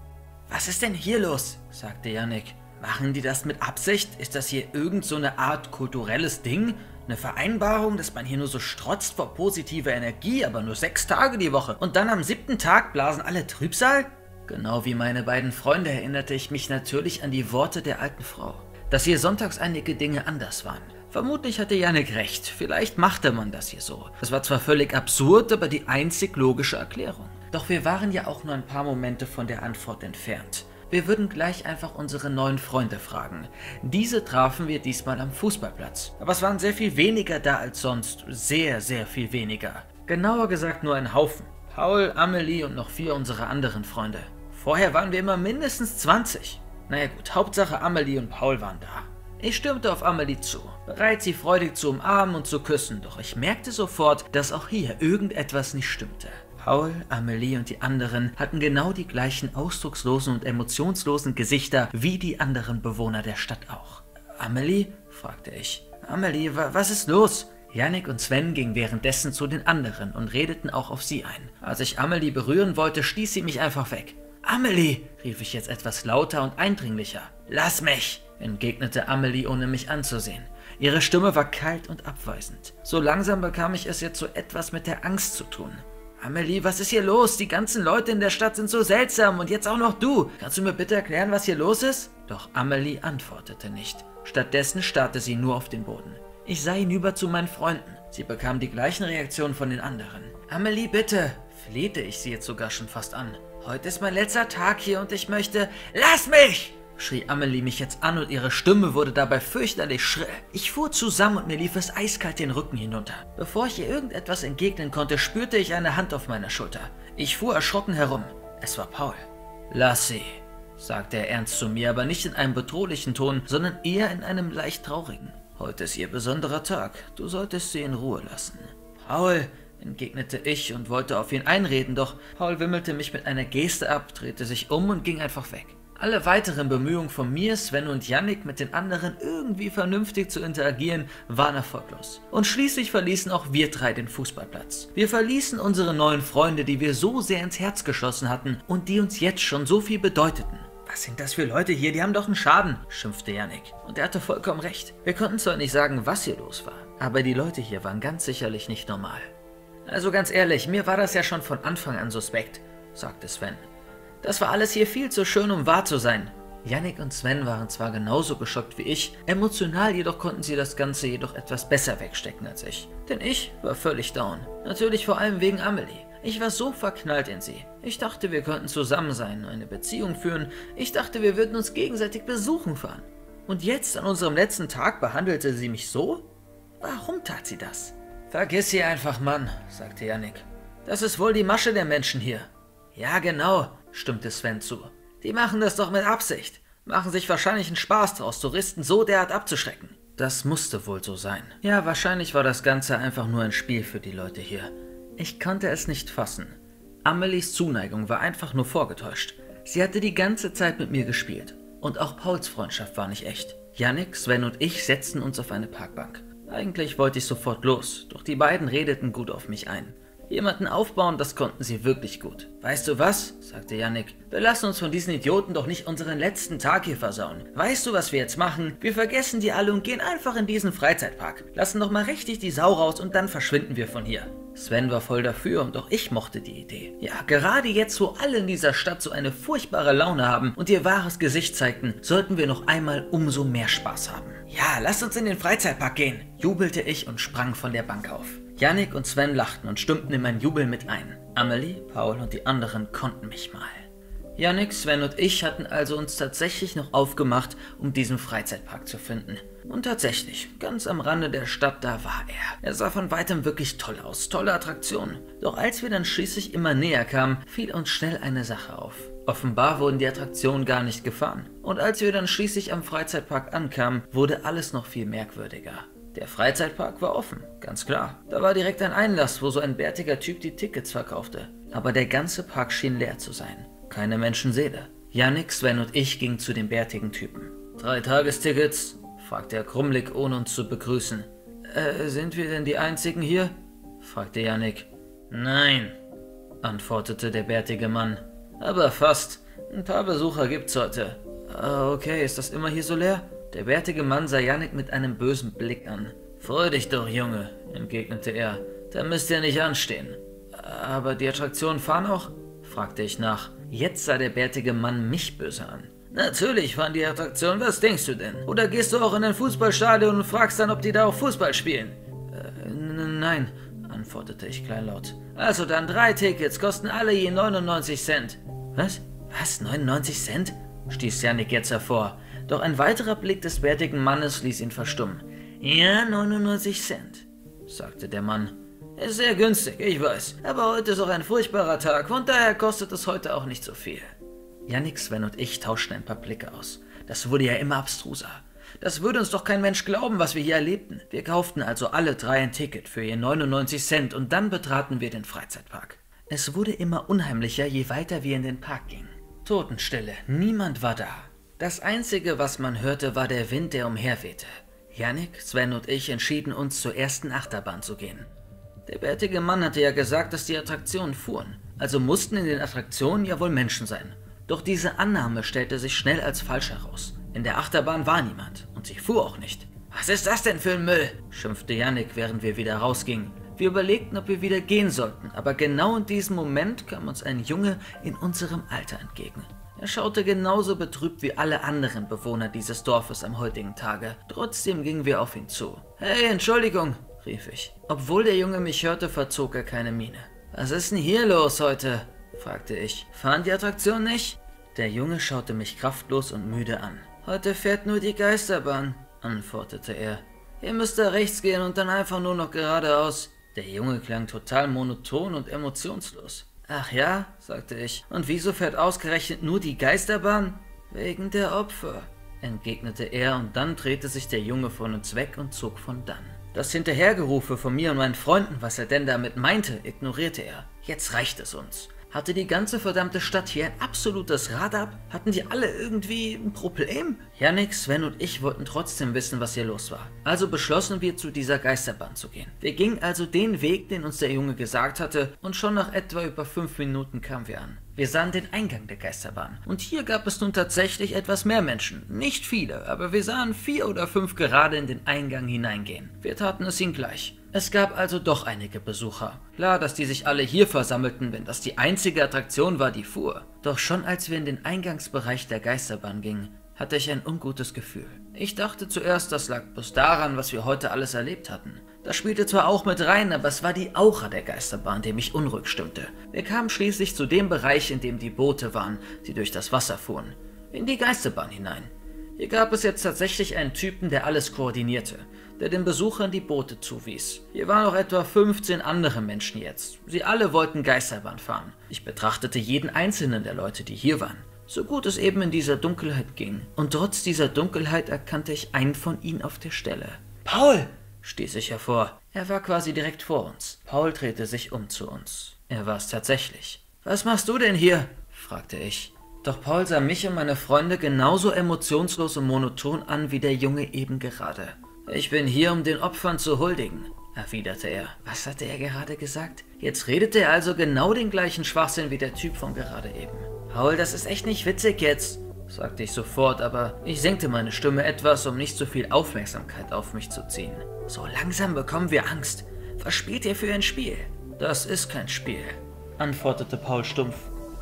Was ist denn hier los? Sagte Jannik. Machen die das mit Absicht? Ist das hier irgend so eine Art kulturelles Ding? Eine Vereinbarung, dass man hier nur so strotzt vor positiver Energie, aber nur 6 Tage die Woche. Und dann am 7. Tag blasen alle Trübsal? Genau wie meine beiden Freunde erinnerte ich mich natürlich an die Worte der alten Frau. Dass hier sonntags einige Dinge anders waren. Vermutlich hatte Jannik recht. Vielleicht machte man das hier so. Das war zwar völlig absurd, aber die einzig logische Erklärung. Doch wir waren ja auch nur ein paar Momente von der Antwort entfernt. Wir würden gleich einfach unsere neuen Freunde fragen. Diese trafen wir diesmal am Fußballplatz. Aber es waren sehr viel weniger da als sonst. Sehr, sehr viel weniger. Genauer gesagt nur ein Haufen. Paul, Amelie und noch 4 unserer anderen Freunde. Vorher waren wir immer mindestens 20. Naja gut, Hauptsache Amelie und Paul waren da. Ich stürmte auf Amelie zu, bereit sie freudig zu umarmen und zu küssen, doch ich merkte sofort, dass auch hier irgendetwas nicht stimmte. Paul, Amelie und die anderen hatten genau die gleichen ausdruckslosen und emotionslosen Gesichter wie die anderen Bewohner der Stadt auch. Amelie? Fragte ich. Amelie, was ist los? Jannik und Sven gingen währenddessen zu den anderen und redeten auch auf sie ein. Als ich Amelie berühren wollte, stieß sie mich einfach weg. Amelie, rief ich jetzt etwas lauter und eindringlicher. Lass mich, entgegnete Amelie, ohne mich anzusehen. Ihre Stimme war kalt und abweisend. So langsam bekam ich es jetzt so etwas mit der Angst zu tun. Amelie, was ist hier los? Die ganzen Leute in der Stadt sind so seltsam und jetzt auch noch du. Kannst du mir bitte erklären, was hier los ist? Doch Amelie antwortete nicht. Stattdessen starrte sie nur auf den Boden. Ich sah hinüber zu meinen Freunden. Sie bekam die gleichen Reaktionen von den anderen. Amelie, bitte, flehte ich sie jetzt sogar schon fast an. Heute ist mein letzter Tag hier und ich möchte... Lass mich! Schrie Amelie mich jetzt an und ihre Stimme wurde dabei fürchterlich schrill. Ich fuhr zusammen und mir lief es eiskalt den Rücken hinunter. Bevor ich ihr irgendetwas entgegnen konnte, spürte ich eine Hand auf meiner Schulter. Ich fuhr erschrocken herum. Es war Paul. Lass sie, sagte er ernst zu mir, aber nicht in einem bedrohlichen Ton, sondern eher in einem leicht traurigen. Heute ist ihr besonderer Tag. Du solltest sie in Ruhe lassen. Paul, entgegnete ich und wollte auf ihn einreden, doch Paul wimmelte mich mit einer Geste ab, drehte sich um und ging einfach weg. Alle weiteren Bemühungen von mir, Sven und Yannick mit den anderen irgendwie vernünftig zu interagieren, waren erfolglos. Und schließlich verließen auch wir drei den Fußballplatz. Wir verließen unsere neuen Freunde, die wir so sehr ins Herz geschlossen hatten und die uns jetzt schon so viel bedeuteten. Was sind das für Leute hier? Die haben doch einen Schaden, schimpfte Yannick. Und er hatte vollkommen recht. Wir konnten zwar nicht sagen, was hier los war, aber die Leute hier waren ganz sicherlich nicht normal. Also ganz ehrlich, mir war das ja schon von Anfang an suspekt, sagte Sven. Das war alles hier viel zu schön, um wahr zu sein. Yannick und Sven waren zwar genauso geschockt wie ich, emotional jedoch konnten sie das Ganze jedoch etwas besser wegstecken als ich. Denn ich war völlig down. Natürlich vor allem wegen Amelie. Ich war so verknallt in sie. Ich dachte, wir könnten zusammen sein, eine Beziehung führen. Ich dachte, wir würden uns gegenseitig besuchen fahren. Und jetzt, an unserem letzten Tag, behandelte sie mich so? Warum tat sie das? Vergiss sie einfach, Mann, sagte Yannick. Das ist wohl die Masche der Menschen hier. Ja, genau, stimmte Sven zu. Die machen das doch mit Absicht. Machen sich wahrscheinlich einen Spaß draus, Touristen so derart abzuschrecken. Das musste wohl so sein. Ja, wahrscheinlich war das Ganze einfach nur ein Spiel für die Leute hier. Ich konnte es nicht fassen. Amelies Zuneigung war einfach nur vorgetäuscht. Sie hatte die ganze Zeit mit mir gespielt. Und auch Pauls Freundschaft war nicht echt. Yannick, Sven und ich setzten uns auf eine Parkbank. Eigentlich wollte ich sofort los, doch die beiden redeten gut auf mich ein. Jemanden aufbauen, das konnten sie wirklich gut. Weißt du was? Sagte Yannick. Wir lassen uns von diesen Idioten doch nicht unseren letzten Tag hier versauen. Weißt du, was wir jetzt machen? Wir vergessen die alle und gehen einfach in diesen Freizeitpark. Lassen doch mal richtig die Sau raus und dann verschwinden wir von hier. Sven war voll dafür und auch ich mochte die Idee. Ja, gerade jetzt, wo alle in dieser Stadt so eine furchtbare Laune haben und ihr wahres Gesicht zeigten, sollten wir noch einmal umso mehr Spaß haben. Ja, lasst uns in den Freizeitpark gehen, jubelte ich und sprang von der Bank auf. Yannick und Sven lachten und stimmten in meinen Jubel mit ein. Amelie, Paul und die anderen konnten mich mal. Yannick, Sven und ich hatten also uns tatsächlich noch aufgemacht, um diesen Freizeitpark zu finden. Und tatsächlich, ganz am Rande der Stadt, da war er. Er sah von weitem wirklich toll aus, tolle Attraktionen. Doch als wir dann schließlich immer näher kamen, fiel uns schnell eine Sache auf. Offenbar wurden die Attraktionen gar nicht gefahren. Und als wir dann schließlich am Freizeitpark ankamen, wurde alles noch viel merkwürdiger. Der Freizeitpark war offen, ganz klar. Da war direkt ein Einlass, wo so ein bärtiger Typ die Tickets verkaufte. Aber der ganze Park schien leer zu sein. Keine Menschenseele. Yannick, Sven und ich gingen zu dem bärtigen Typen. 3 Tagestickets? Fragte er krummelig, ohne uns zu begrüßen. Sind wir denn die Einzigen hier? Fragte Yannick. Nein, antwortete der bärtige Mann. Aber fast. Ein paar Besucher gibt's heute. Okay, ist das immer hier so leer? Der bärtige Mann sah Yannick mit einem bösen Blick an. Freu dich doch, Junge, entgegnete er. Da müsst ihr nicht anstehen. Aber die Attraktionen fahren auch? Fragte ich nach. Jetzt sah der bärtige Mann mich böse an. Natürlich fahren die Attraktionen, was denkst du denn? Oder gehst du auch in ein Fußballstadion und fragst dann, ob die da auch Fußball spielen? Nein, antwortete ich kleinlaut. Also dann 3 Tickets, kosten alle je 99 Cent. Was? Was? 99 Cent? Stieß Yannick jetzt hervor. Doch ein weiterer Blick des bärtigen Mannes ließ ihn verstummen. Ja, 99 Cent, sagte der Mann. Ist sehr günstig, ich weiß. Aber heute ist auch ein furchtbarer Tag und daher kostet es heute auch nicht so viel. Yannick, Sven und ich tauschten ein paar Blicke aus. Das wurde ja immer abstruser. Das würde uns doch kein Mensch glauben, was wir hier erlebten. Wir kauften also alle 3 ein Ticket für je 99 Cent und dann betraten wir den Freizeitpark. Es wurde immer unheimlicher, je weiter wir in den Park gingen. Totenstille, niemand war da. Das Einzige, was man hörte, war der Wind, der umherwehte. Yannick, Sven und ich entschieden uns, zur ersten Achterbahn zu gehen. Der bärtige Mann hatte ja gesagt, dass die Attraktionen fuhren. Also mussten in den Attraktionen ja wohl Menschen sein. Doch diese Annahme stellte sich schnell als falsch heraus. In der Achterbahn war niemand und sie fuhr auch nicht. Was ist das denn für ein Müll? Schimpfte Yannick, während wir wieder rausgingen. Wir überlegten, ob wir wieder gehen sollten, aber genau in diesem Moment kam uns ein Junge in unserem Alter entgegen. Er schaute genauso betrübt wie alle anderen Bewohner dieses Dorfes am heutigen Tage. Trotzdem gingen wir auf ihn zu. Hey, Entschuldigung, rief ich. Obwohl der Junge mich hörte, verzog er keine Miene. Was ist denn hier los heute? Fragte ich. Fahren die Attraktionen nicht? Der Junge schaute mich kraftlos und müde an. Heute fährt nur die Geisterbahn, antwortete er. Ihr müsst da rechts gehen und dann einfach nur noch geradeaus. Der Junge klang total monoton und emotionslos. Ach ja, sagte ich. Und wieso fährt ausgerechnet nur die Geisterbahn? Wegen der Opfer, entgegnete er und dann drehte sich der Junge von uns weg und zog von dann. Das Hinterhergerufe von mir und meinen Freunden, was er denn damit meinte, ignorierte er. Jetzt reicht es uns. Hatte die ganze verdammte Stadt hier ein absolutes Rad ab? Hatten die alle irgendwie ein Problem? Yannick, Sven und ich wollten trotzdem wissen, was hier los war. Also beschlossen wir, zu dieser Geisterbahn zu gehen. Wir gingen also den Weg, den uns der Junge gesagt hatte, und schon nach etwa über 5 Minuten kamen wir an. Wir sahen den Eingang der Geisterbahn. Und hier gab es nun tatsächlich etwas mehr Menschen. Nicht viele, aber wir sahen 4 oder 5 gerade in den Eingang hineingehen. Wir taten es ihnen gleich. Es gab also doch einige Besucher. Klar, dass die sich alle hier versammelten, wenn das die einzige Attraktion war, die fuhr. Doch schon als wir in den Eingangsbereich der Geisterbahn gingen, hatte ich ein ungutes Gefühl. Ich dachte zuerst, das lag bloß daran, was wir heute alles erlebt hatten. Das spielte zwar auch mit rein, aber es war die Aura der Geisterbahn, die mich unruhig stimmte. Wir kamen schließlich zu dem Bereich, in dem die Boote waren, die durch das Wasser fuhren. In die Geisterbahn hinein. Hier gab es jetzt tatsächlich einen Typen, der alles koordinierte, der den Besuchern die Boote zuwies. Hier waren noch etwa 15 andere Menschen jetzt. Sie alle wollten Geisterbahn fahren. Ich betrachtete jeden einzelnen der Leute, die hier waren, so gut es eben in dieser Dunkelheit ging. Und trotz dieser Dunkelheit erkannte ich einen von ihnen auf der Stelle. »Paul!« stieß ich hervor. Er war quasi direkt vor uns. Paul drehte sich um zu uns. Er war es tatsächlich. »Was machst du denn hier?« fragte ich. Doch Paul sah mich und meine Freunde genauso emotionslos und monoton an wie der Junge eben gerade. »Ich bin hier, um den Opfern zu huldigen«, erwiderte er. Was hatte er gerade gesagt? Jetzt redete er also genau den gleichen Schwachsinn wie der Typ von gerade eben. »Paul, das ist echt nicht witzig jetzt«, sagte ich sofort, aber ich senkte meine Stimme etwas, um nicht so viel Aufmerksamkeit auf mich zu ziehen. »So langsam bekommen wir Angst. Was spielt ihr für ein Spiel?« »Das ist kein Spiel«, antwortete Paul stumpf.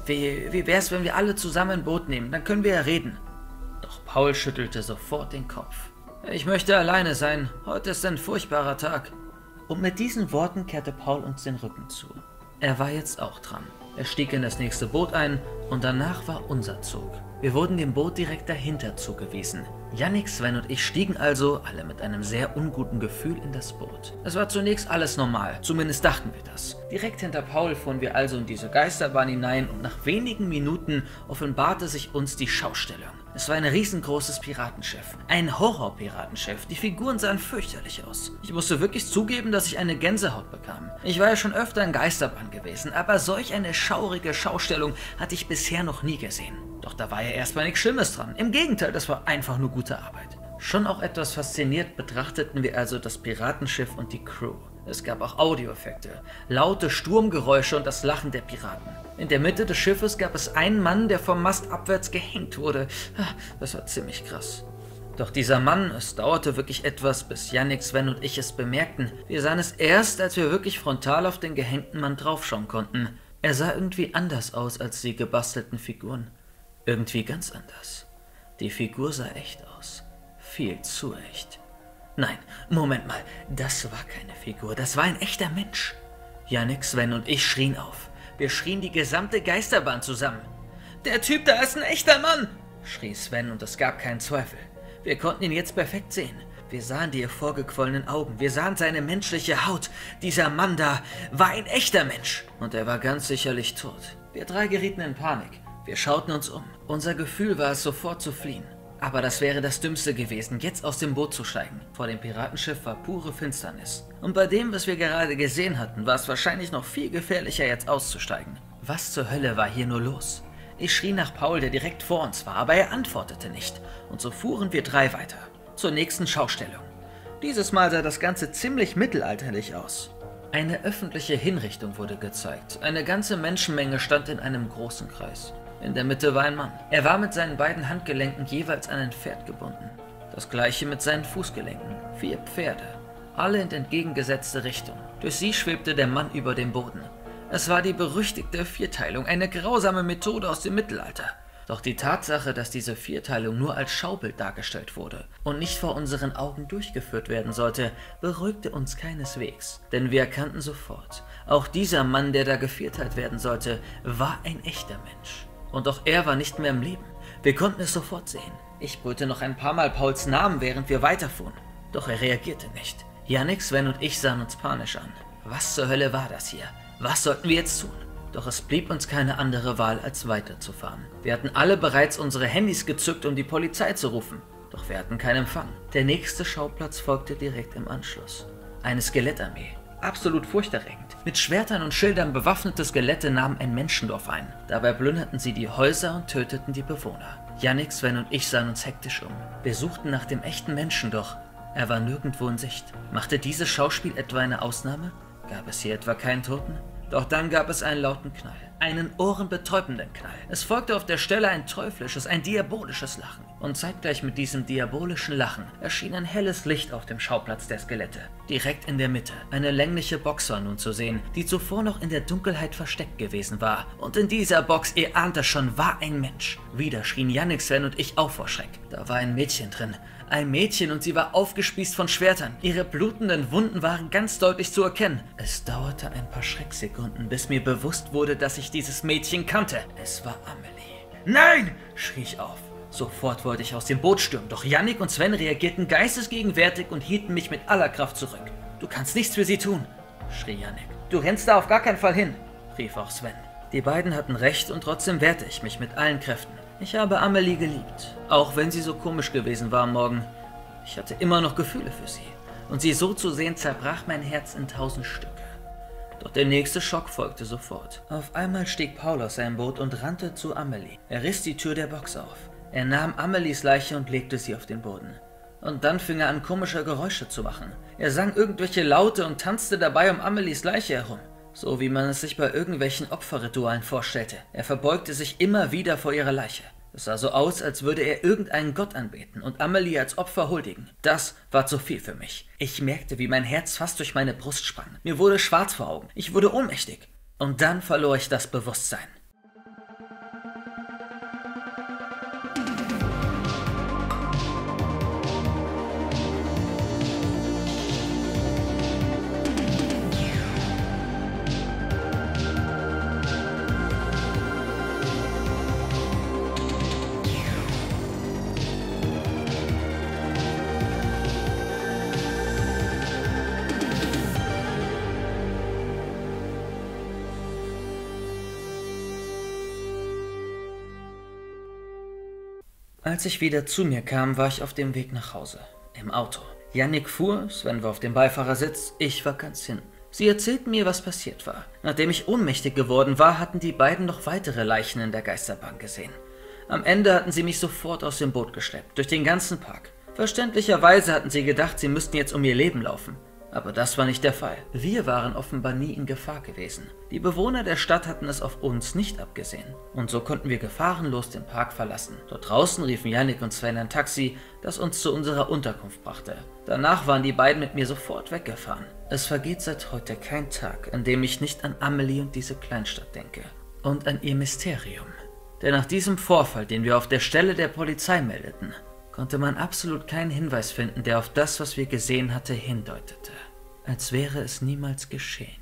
Wie wär's, wenn wir alle zusammen ein Boot nehmen? Dann können wir ja reden.« Doch Paul schüttelte sofort den Kopf. »Ich möchte alleine sein. Heute ist ein furchtbarer Tag.« Und mit diesen Worten kehrte Paul uns den Rücken zu. Er war jetzt auch dran. Er stieg in das nächste Boot ein und danach war unser Zug. Wir wurden dem Boot direkt dahinter zugewiesen. Yannick, Sven und ich stiegen also, alle mit einem sehr unguten Gefühl, in das Boot. Es war zunächst alles normal, zumindest dachten wir das. Direkt hinter Paul fuhren wir also in diese Geisterbahn hinein und nach wenigen Minuten offenbarte sich uns die Schaustellung. Es war ein riesengroßes Piratenschiff. Ein Horror-Piratenschiff. Die Figuren sahen fürchterlich aus. Ich musste wirklich zugeben, dass ich eine Gänsehaut bekam. Ich war ja schon öfter in Geisterbahn gewesen, aber solch eine schaurige Schaustellung hatte ich bisher noch nie gesehen. Doch da war ja erstmal nichts Schlimmes dran. Im Gegenteil, das war einfach nur gute Arbeit. Schon auch etwas fasziniert betrachteten wir also das Piratenschiff und die Crew. Es gab auch Audioeffekte, laute Sturmgeräusche und das Lachen der Piraten. In der Mitte des Schiffes gab es einen Mann, der vom Mast abwärts gehängt wurde. Das war ziemlich krass. Doch dieser Mann, es dauerte wirklich etwas, bis Yannick, Sven und ich es bemerkten. Wir sahen es erst, als wir wirklich frontal auf den gehängten Mann draufschauen konnten. Er sah irgendwie anders aus als die gebastelten Figuren. Irgendwie ganz anders. Die Figur sah echt aus. Viel zu echt. Nein, Moment mal, das war keine Figur, das war ein echter Mensch. Yannick, Sven und ich schrien auf. Wir schrien die gesamte Geisterbahn zusammen. »Der Typ da ist ein echter Mann«, schrie Sven und es gab keinen Zweifel. Wir konnten ihn jetzt perfekt sehen. Wir sahen die hervorgequollenen Augen, wir sahen seine menschliche Haut. Dieser Mann da war ein echter Mensch und er war ganz sicherlich tot. Wir drei gerieten in Panik. Wir schauten uns um. Unser Gefühl war es, sofort zu fliehen. Aber das wäre das Dümmste gewesen, jetzt aus dem Boot zu steigen. Vor dem Piratenschiff war pure Finsternis. Und bei dem, was wir gerade gesehen hatten, war es wahrscheinlich noch viel gefährlicher, jetzt auszusteigen. Was zur Hölle war hier nur los? Ich schrie nach Paul, der direkt vor uns war, aber er antwortete nicht. Und so fuhren wir drei weiter. Zur nächsten Schaustellung. Dieses Mal sah das Ganze ziemlich mittelalterlich aus. Eine öffentliche Hinrichtung wurde gezeigt. Eine ganze Menschenmenge stand in einem großen Kreis. In der Mitte war ein Mann. Er war mit seinen beiden Handgelenken jeweils an ein Pferd gebunden. Das gleiche mit seinen Fußgelenken. 4 Pferde. Alle in entgegengesetzte Richtung. Durch sie schwebte der Mann über dem Boden. Es war die berüchtigte Vierteilung, eine grausame Methode aus dem Mittelalter. Doch die Tatsache, dass diese Vierteilung nur als Schaubild dargestellt wurde und nicht vor unseren Augen durchgeführt werden sollte, beruhigte uns keineswegs. Denn wir erkannten sofort, auch dieser Mann, der da gevierteilt werden sollte, war ein echter Mensch. Und auch er war nicht mehr im Leben. Wir konnten es sofort sehen. Ich brüllte noch ein paar Mal Pauls Namen, während wir weiterfuhren. Doch er reagierte nicht. Yannick, Sven und ich sahen uns panisch an. Was zur Hölle war das hier? Was sollten wir jetzt tun? Doch es blieb uns keine andere Wahl, als weiterzufahren. Wir hatten alle bereits unsere Handys gezückt, um die Polizei zu rufen. Doch wir hatten keinen Empfang. Der nächste Schauplatz folgte direkt im Anschluss. Eine Skelettarmee. absolut furchterregend. Mit Schwertern und Schildern bewaffnete Skelette nahmen ein Menschendorf ein. Dabei plünderten sie die Häuser und töteten die Bewohner. Yannick, Sven und ich sahen uns hektisch um. Wir suchten nach dem echten Menschen, doch er war nirgendwo in Sicht. Machte dieses Schauspiel etwa eine Ausnahme? Gab es hier etwa keinen Toten? Doch dann gab es einen lauten Knall. Einen ohrenbetäubenden Knall. Es folgte auf der Stelle ein teuflisches, ein diabolisches Lachen. Und zeitgleich mit diesem diabolischen Lachen erschien ein helles Licht auf dem Schauplatz der Skelette. Direkt in der Mitte. Eine längliche Box war nun zu sehen, die zuvor noch in der Dunkelheit versteckt gewesen war. Und in dieser Box, ihr ahnt es schon, war ein Mensch. Wieder schrien Yannick, Sven und ich auf vor Schreck. Da war ein Mädchen drin. Ein Mädchen, und sie war aufgespießt von Schwertern. Ihre blutenden Wunden waren ganz deutlich zu erkennen. Es dauerte ein paar Schrecksekunden, bis mir bewusst wurde, dass ich dieses Mädchen kannte. Es war Amelie. »Nein!« schrie ich auf. Sofort wollte ich aus dem Boot stürmen, doch Yannick und Sven reagierten geistesgegenwärtig und hielten mich mit aller Kraft zurück. »Du kannst nichts für sie tun«, schrie Yannick. »Du rennst da auf gar keinen Fall hin«, rief auch Sven. Die beiden hatten recht und trotzdem wehrte ich mich mit allen Kräften. Ich habe Amelie geliebt, auch wenn sie so komisch gewesen war am Morgen. Ich hatte immer noch Gefühle für sie. Und sie so zu sehen, zerbrach mein Herz in 1000 Stücke. Doch der nächste Schock folgte sofort. Auf einmal stieg Paul aus seinem Boot und rannte zu Amelie. Er riss die Tür der Box auf. Er nahm Amelies Leiche und legte sie auf den Boden. Und dann fing er an, komische Geräusche zu machen. Er sang irgendwelche Laute und tanzte dabei um Amelies Leiche herum. So wie man es sich bei irgendwelchen Opferritualen vorstellte. Er verbeugte sich immer wieder vor ihrer Leiche. Es sah so aus, als würde er irgendeinen Gott anbeten und Amelie als Opfer huldigen. Das war zu viel für mich. Ich merkte, wie mein Herz fast durch meine Brust sprang. Mir wurde schwarz vor Augen. Ich wurde ohnmächtig. Und dann verlor ich das Bewusstsein. Als ich wieder zu mir kam, war ich auf dem Weg nach Hause. Im Auto. Yannick fuhr, Sven war auf dem Beifahrersitz, ich war ganz hinten. Sie erzählten mir, was passiert war. Nachdem ich ohnmächtig geworden war, hatten die beiden noch weitere Leichen in der Geisterbahn gesehen. Am Ende hatten sie mich sofort aus dem Boot geschleppt, durch den ganzen Park. Verständlicherweise hatten sie gedacht, sie müssten jetzt um ihr Leben laufen. Aber das war nicht der Fall. Wir waren offenbar nie in Gefahr gewesen. Die Bewohner der Stadt hatten es auf uns nicht abgesehen. Und so konnten wir gefahrenlos den Park verlassen. Dort draußen riefen Yannick und Sven ein Taxi, das uns zu unserer Unterkunft brachte. Danach waren die beiden mit mir sofort weggefahren. Es vergeht seit heute kein Tag, an dem ich nicht an Amelie und diese Kleinstadt denke. Und an ihr Mysterium. Denn nach diesem Vorfall, den wir auf der Stelle der Polizei meldeten, konnte man absolut keinen Hinweis finden, der auf das, was wir gesehen hatte, hindeutete. Als wäre es niemals geschehen.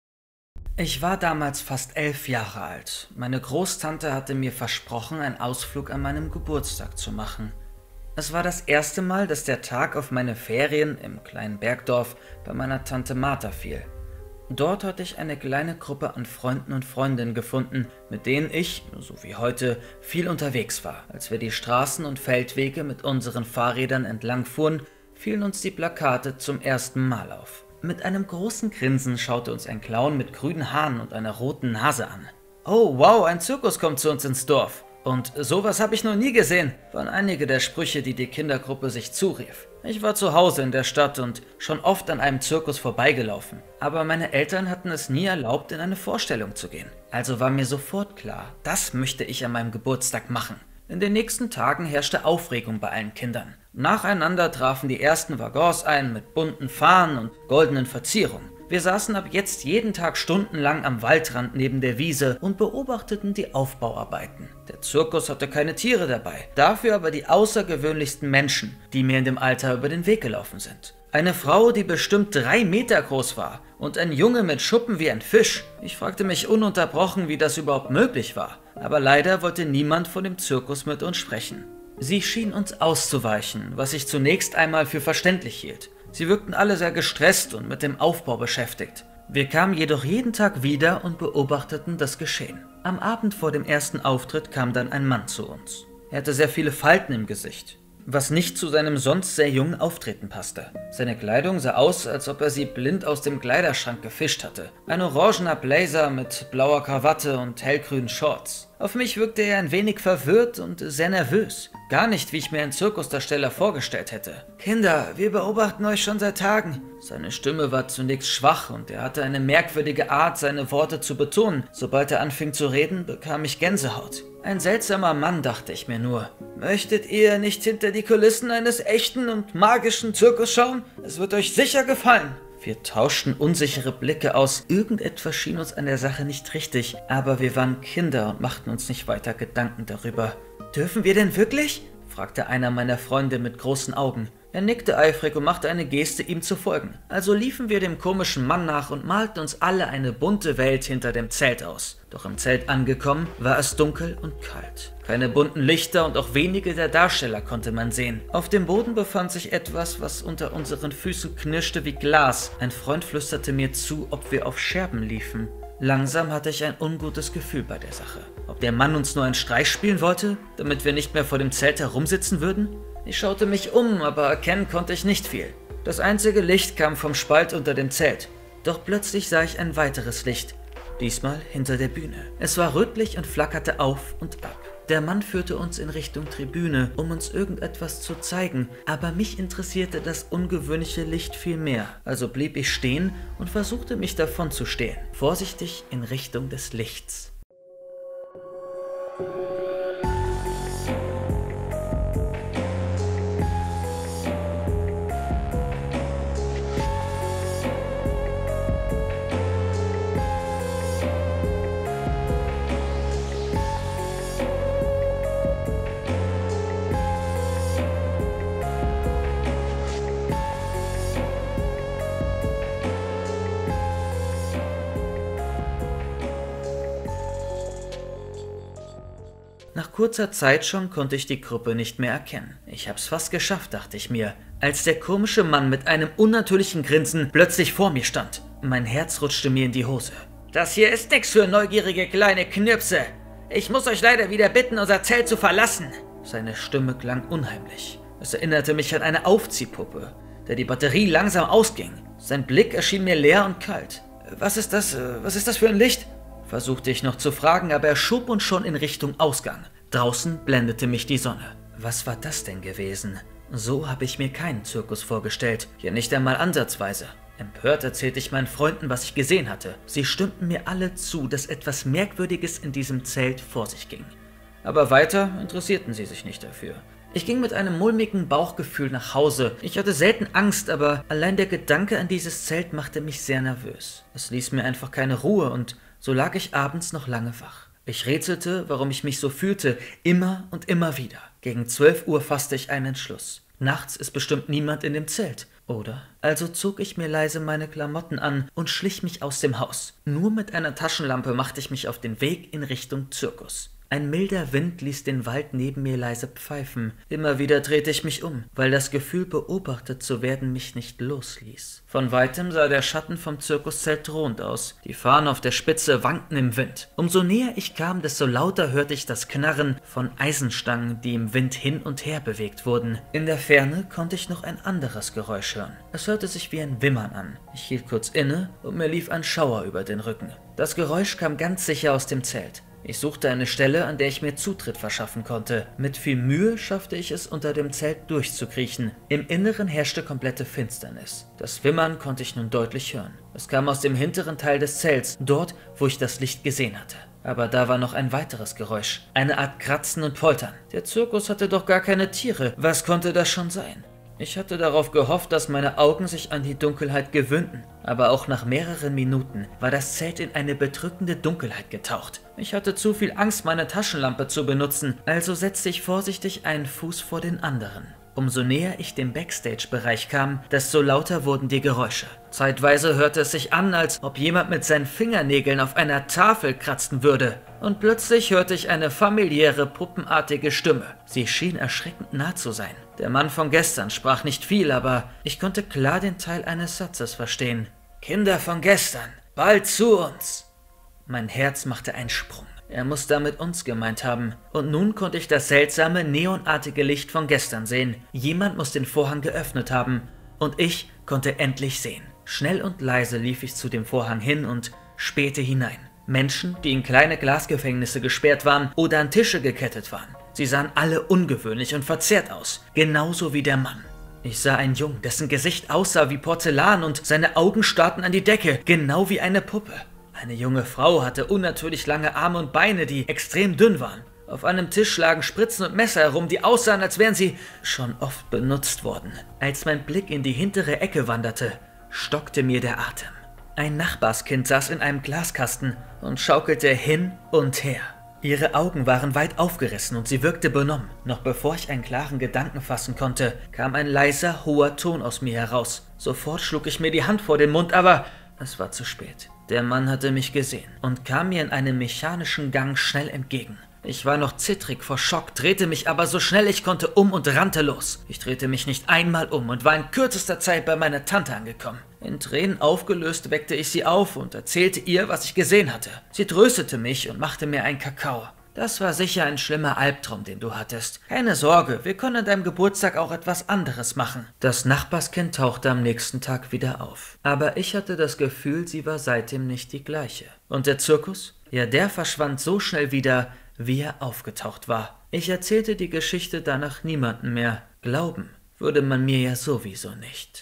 Ich war damals fast 11 Jahre alt. Meine Großtante hatte mir versprochen, einen Ausflug an meinem Geburtstag zu machen. Es war das erste Mal, dass der Tag auf meine Ferien im kleinen Bergdorf bei meiner Tante Martha fiel. Dort hatte ich eine kleine Gruppe an Freunden und Freundinnen gefunden, mit denen ich, so wie heute, viel unterwegs war. Als wir die Straßen und Feldwege mit unseren Fahrrädern entlang fuhren, fielen uns die Plakate zum ersten Mal auf. Mit einem großen Grinsen schaute uns ein Clown mit grünen Haaren und einer roten Nase an. »Oh, wow, ein Zirkus kommt zu uns ins Dorf. Und sowas habe ich noch nie gesehen«, waren einige der Sprüche, die die Kindergruppe sich zurief. Ich war zu Hause in der Stadt und schon oft an einem Zirkus vorbeigelaufen. Aber meine Eltern hatten es nie erlaubt, in eine Vorstellung zu gehen. Also war mir sofort klar, das möchte ich an meinem Geburtstag machen. In den nächsten Tagen herrschte Aufregung bei allen Kindern. Nacheinander trafen die ersten Waggons ein mit bunten Fahnen und goldenen Verzierungen. Wir saßen ab jetzt jeden Tag stundenlang am Waldrand neben der Wiese und beobachteten die Aufbauarbeiten. Der Zirkus hatte keine Tiere dabei, dafür aber die außergewöhnlichsten Menschen, die mir in dem Alter über den Weg gelaufen sind. Eine Frau, die bestimmt 3 Meter groß war und ein Junge mit Schuppen wie ein Fisch. Ich fragte mich ununterbrochen, wie das überhaupt möglich war, aber leider wollte niemand von dem Zirkus mit uns sprechen. Sie schien uns auszuweichen, was ich zunächst einmal für verständlich hielt. Sie wirkten alle sehr gestresst und mit dem Aufbau beschäftigt. Wir kamen jedoch jeden Tag wieder und beobachteten das Geschehen. Am Abend vor dem ersten Auftritt kam dann ein Mann zu uns. Er hatte sehr viele Falten im Gesicht. was nicht zu seinem sonst sehr jungen Auftreten passte. Seine Kleidung sah aus, als ob er sie blind aus dem Kleiderschrank gefischt hatte. Ein orangener Blazer mit blauer Krawatte und hellgrünen Shorts. Auf mich wirkte er ein wenig verwirrt und sehr nervös. Gar nicht, wie ich mir einen Zirkusdarsteller vorgestellt hätte. »Kinder, wir beobachten euch schon seit Tagen.« Seine Stimme war zunächst schwach und er hatte eine merkwürdige Art, seine Worte zu betonen. Sobald er anfing zu reden, bekam ich Gänsehaut. Ein seltsamer Mann, dachte ich mir nur. »Möchtet ihr nicht hinter die Kulissen eines echten und magischen Zirkus schauen? Es wird euch sicher gefallen.« Wir tauschten unsichere Blicke aus. Irgendetwas schien uns an der Sache nicht richtig, aber wir waren Kinder und machten uns nicht weiter Gedanken darüber. »Dürfen wir denn wirklich?« fragte einer meiner Freunde mit großen Augen. Er nickte eifrig und machte eine Geste, ihm zu folgen. Also liefen wir dem komischen Mann nach und malten uns alle eine bunte Welt hinter dem Zelt aus. Doch im Zelt angekommen, war es dunkel und kalt. Keine bunten Lichter und auch wenige der Darsteller konnte man sehen. Auf dem Boden befand sich etwas, was unter unseren Füßen knirschte wie Glas. Ein Freund flüsterte mir zu, ob wir auf Scherben liefen. Langsam hatte ich ein ungutes Gefühl bei der Sache. Ob der Mann uns nur einen Streich spielen wollte, damit wir nicht mehr vor dem Zelt herumsitzen würden? Ich schaute mich um, aber erkennen konnte ich nicht viel. Das einzige Licht kam vom Spalt unter dem Zelt. Doch plötzlich sah ich ein weiteres Licht. Diesmal hinter der Bühne. Es war rötlich und flackerte auf und ab. Der Mann führte uns in Richtung Tribüne, um uns irgendetwas zu zeigen, aber mich interessierte das ungewöhnliche Licht viel mehr. Also blieb ich stehen und versuchte mich davon zu stehlen, vorsichtig in Richtung des Lichts. Nach kurzer Zeit schon konnte ich die Gruppe nicht mehr erkennen. Ich hab's fast geschafft, dachte ich mir, als der komische Mann mit einem unnatürlichen Grinsen plötzlich vor mir stand. Mein Herz rutschte mir in die Hose. »Das hier ist nix für neugierige kleine Knirpse. Ich muss euch leider wieder bitten, unser Zelt zu verlassen.« Seine Stimme klang unheimlich. Es erinnerte mich an eine Aufziehpuppe, der die Batterie langsam ausging. Sein Blick erschien mir leer und kalt. Was ist das für ein Licht?« versuchte ich noch zu fragen, aber er schob uns schon in Richtung Ausgang. Draußen blendete mich die Sonne. Was war das denn gewesen? So habe ich mir keinen Zirkus vorgestellt, ja nicht einmal ansatzweise. Empört erzählte ich meinen Freunden, was ich gesehen hatte. Sie stimmten mir alle zu, dass etwas Merkwürdiges in diesem Zelt vor sich ging. Aber weiter interessierten sie sich nicht dafür. Ich ging mit einem mulmigen Bauchgefühl nach Hause. Ich hatte selten Angst, aber allein der Gedanke an dieses Zelt machte mich sehr nervös. Es ließ mir einfach keine Ruhe und so lag ich abends noch lange wach. Ich rätselte, warum ich mich so fühlte, immer und immer wieder. Gegen 12 Uhr fasste ich einen Entschluss. Nachts ist bestimmt niemand in dem Zelt, oder? Also zog ich mir leise meine Klamotten an und schlich mich aus dem Haus. Nur mit einer Taschenlampe machte ich mich auf den Weg in Richtung Zirkus. Ein milder Wind ließ den Wald neben mir leise pfeifen. Immer wieder drehte ich mich um, weil das Gefühl, beobachtet zu werden, mich nicht losließ. Von weitem sah der Schatten vom Zirkuszelt drohend aus. Die Fahnen auf der Spitze wankten im Wind. Umso näher ich kam, desto lauter hörte ich das Knarren von Eisenstangen, die im Wind hin und her bewegt wurden. In der Ferne konnte ich noch ein anderes Geräusch hören. Es hörte sich wie ein Wimmern an. Ich hielt kurz inne und mir lief ein Schauer über den Rücken. Das Geräusch kam ganz sicher aus dem Zelt. Ich suchte eine Stelle, an der ich mir Zutritt verschaffen konnte. Mit viel Mühe schaffte ich es, unter dem Zelt durchzukriechen. Im Inneren herrschte komplette Finsternis. Das Wimmern konnte ich nun deutlich hören. Es kam aus dem hinteren Teil des Zelts, dort, wo ich das Licht gesehen hatte. Aber da war noch ein weiteres Geräusch. Eine Art Kratzen und Poltern. Der Zirkus hatte doch gar keine Tiere. Was konnte das schon sein? Ich hatte darauf gehofft, dass meine Augen sich an die Dunkelheit gewöhnten. Aber auch nach mehreren Minuten war das Zelt in eine bedrückende Dunkelheit getaucht. Ich hatte zu viel Angst, meine Taschenlampe zu benutzen, also setzte ich vorsichtig einen Fuß vor den anderen. Umso näher ich dem Backstage-Bereich kam, desto lauter wurden die Geräusche. Zeitweise hörte es sich an, als ob jemand mit seinen Fingernägeln auf einer Tafel kratzen würde. Und plötzlich hörte ich eine familiäre, puppenartige Stimme. Sie schien erschreckend nah zu sein. Der Mann von gestern sprach nicht viel, aber ich konnte klar den Teil eines Satzes verstehen. »Kinder von gestern, bald zu uns!« Mein Herz machte einen Sprung. Er muss damit uns gemeint haben. Und nun konnte ich das seltsame, neonartige Licht von gestern sehen. Jemand muss den Vorhang geöffnet haben. Und ich konnte endlich sehen. Schnell und leise lief ich zu dem Vorhang hin und spähte hinein. Menschen, die in kleine Glasgefängnisse gesperrt waren oder an Tische gekettet waren. Sie sahen alle ungewöhnlich und verzerrt aus, genauso wie der Mann. Ich sah einen Jungen, dessen Gesicht aussah wie Porzellan und seine Augen starrten an die Decke, genau wie eine Puppe. Eine junge Frau hatte unnatürlich lange Arme und Beine, die extrem dünn waren. Auf einem Tisch lagen Spritzen und Messer herum, die aussahen, als wären sie schon oft benutzt worden. Als mein Blick in die hintere Ecke wanderte, stockte mir der Atem. Ein Nachbarskind saß in einem Glaskasten und schaukelte hin und her. Ihre Augen waren weit aufgerissen und sie wirkte benommen. Noch bevor ich einen klaren Gedanken fassen konnte, kam ein leiser, hoher Ton aus mir heraus. Sofort schlug ich mir die Hand vor den Mund, aber es war zu spät. Der Mann hatte mich gesehen und kam mir in einem mechanischen Gang schnell entgegen. Ich war noch zittrig vor Schock, drehte mich aber so schnell ich konnte um und rannte los. Ich drehte mich nicht einmal um und war in kürzester Zeit bei meiner Tante angekommen. In Tränen aufgelöst weckte ich sie auf und erzählte ihr, was ich gesehen hatte. Sie tröstete mich und machte mir einen Kakao. Das war sicher ein schlimmer Albtraum, den du hattest. Keine Sorge, wir können an deinem Geburtstag auch etwas anderes machen. Das Nachbarskind tauchte am nächsten Tag wieder auf. Aber ich hatte das Gefühl, sie war seitdem nicht die gleiche. Und der Zirkus? Ja, der verschwand so schnell wieder, wie er aufgetaucht war. Ich erzählte die Geschichte danach niemandem mehr. Glauben würde man mir ja sowieso nicht.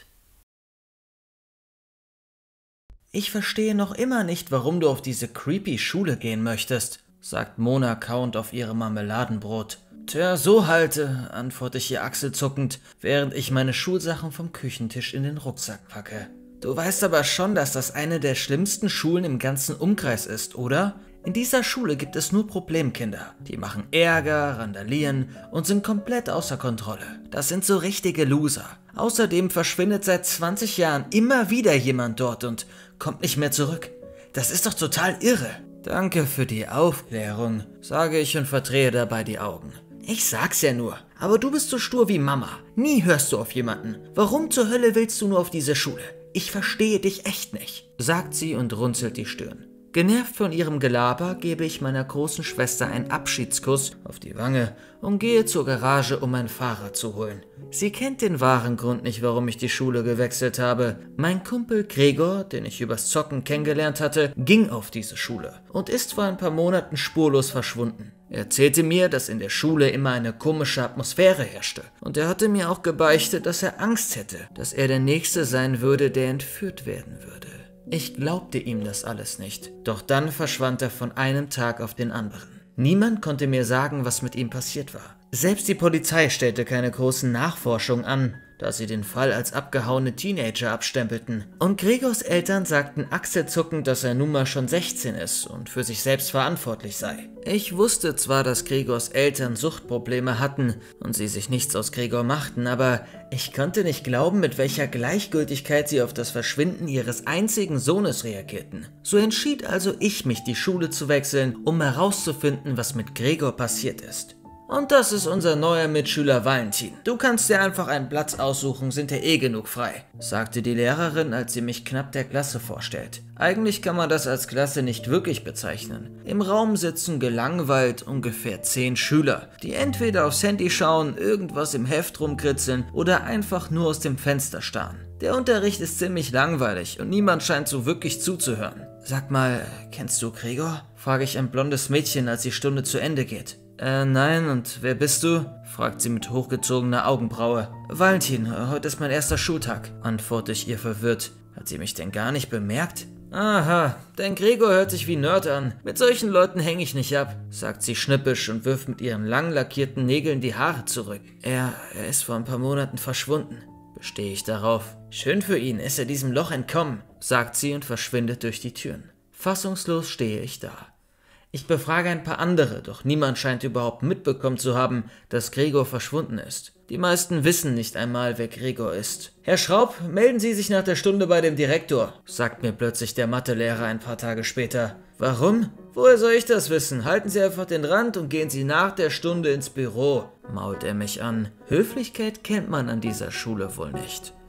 Ich verstehe noch immer nicht, warum du auf diese creepy Schule gehen möchtest, sagt Mona kauend auf ihre Marmeladenbrot. Tja, so halt, antworte ich ihr achselzuckend, während ich meine Schulsachen vom Küchentisch in den Rucksack packe. Du weißt aber schon, dass das eine der schlimmsten Schulen im ganzen Umkreis ist, oder? In dieser Schule gibt es nur Problemkinder. Die machen Ärger, randalieren und sind komplett außer Kontrolle. Das sind so richtige Loser. Außerdem verschwindet seit 20 Jahren immer wieder jemand dort und kommt nicht mehr zurück. Das ist doch total irre. Danke für die Aufklärung, sage ich und verdrehe dabei die Augen. Ich sag's ja nur, aber du bist so stur wie Mama. Nie hörst du auf jemanden. Warum zur Hölle willst du nur auf diese Schule? Ich verstehe dich echt nicht, sagt sie und runzelt die Stirn. Genervt von ihrem Gelaber gebe ich meiner großen Schwester einen Abschiedskuss auf die Wange und gehe zur Garage, um mein Fahrrad zu holen. Sie kennt den wahren Grund nicht, warum ich die Schule gewechselt habe. Mein Kumpel Gregor, den ich übers Zocken kennengelernt hatte, ging auf diese Schule und ist vor ein paar Monaten spurlos verschwunden. Er erzählte mir, dass in der Schule immer eine komische Atmosphäre herrschte. Und er hatte mir auch gebeichtet, dass er Angst hätte, dass er der Nächste sein würde, der entführt werden würde. Ich glaubte ihm das alles nicht, doch dann verschwand er von einem Tag auf den anderen. Niemand konnte mir sagen, was mit ihm passiert war. Selbst die Polizei stellte keine großen Nachforschungen an, da sie den Fall als abgehauene Teenager abstempelten. Und Gregors Eltern sagten achselzuckend, dass er nun mal schon 16 ist und für sich selbst verantwortlich sei. Ich wusste zwar, dass Gregors Eltern Suchtprobleme hatten und sie sich nichts aus Gregor machten, aber ich konnte nicht glauben, mit welcher Gleichgültigkeit sie auf das Verschwinden ihres einzigen Sohnes reagierten. So entschied also ich mich, die Schule zu wechseln, um herauszufinden, was mit Gregor passiert ist. Und das ist unser neuer Mitschüler Valentin. Du kannst dir einfach einen Platz aussuchen, sind ja eh genug frei, sagte die Lehrerin, als sie mich knapp der Klasse vorstellt. Eigentlich kann man das als Klasse nicht wirklich bezeichnen. Im Raum sitzen gelangweilt ungefähr 10 Schüler, die entweder aufs Handy schauen, irgendwas im Heft rumkritzeln oder einfach nur aus dem Fenster starren. Der Unterricht ist ziemlich langweilig und niemand scheint so wirklich zuzuhören. Sag mal, kennst du Gregor? Frage ich ein blondes Mädchen, als die Stunde zu Ende geht. Nein, und wer bist du? Fragt sie mit hochgezogener Augenbraue. Valentin, heute ist mein erster Schultag, antworte ich ihr verwirrt. Hat sie mich denn gar nicht bemerkt? Aha, dein Gregor hört sich wie Nerd an. Mit solchen Leuten hänge ich nicht ab, sagt sie schnippisch und wirft mit ihren lang lackierten Nägeln die Haare zurück. Er ist vor ein paar Monaten verschwunden, bestehe ich darauf. Schön für ihn, ist er diesem Loch entkommen, sagt sie und verschwindet durch die Türen. Fassungslos stehe ich da. Ich befrage ein paar andere, doch niemand scheint überhaupt mitbekommen zu haben, dass Gregor verschwunden ist. Die meisten wissen nicht einmal, wer Gregor ist. Herr Schraub, melden Sie sich nach der Stunde bei dem Direktor, sagt mir plötzlich der Mathelehrer ein paar Tage später. Warum? Woher soll ich das wissen? Halten Sie einfach den Rand und gehen Sie nach der Stunde ins Büro, mault er mich an. Höflichkeit kennt man an dieser Schule wohl nicht.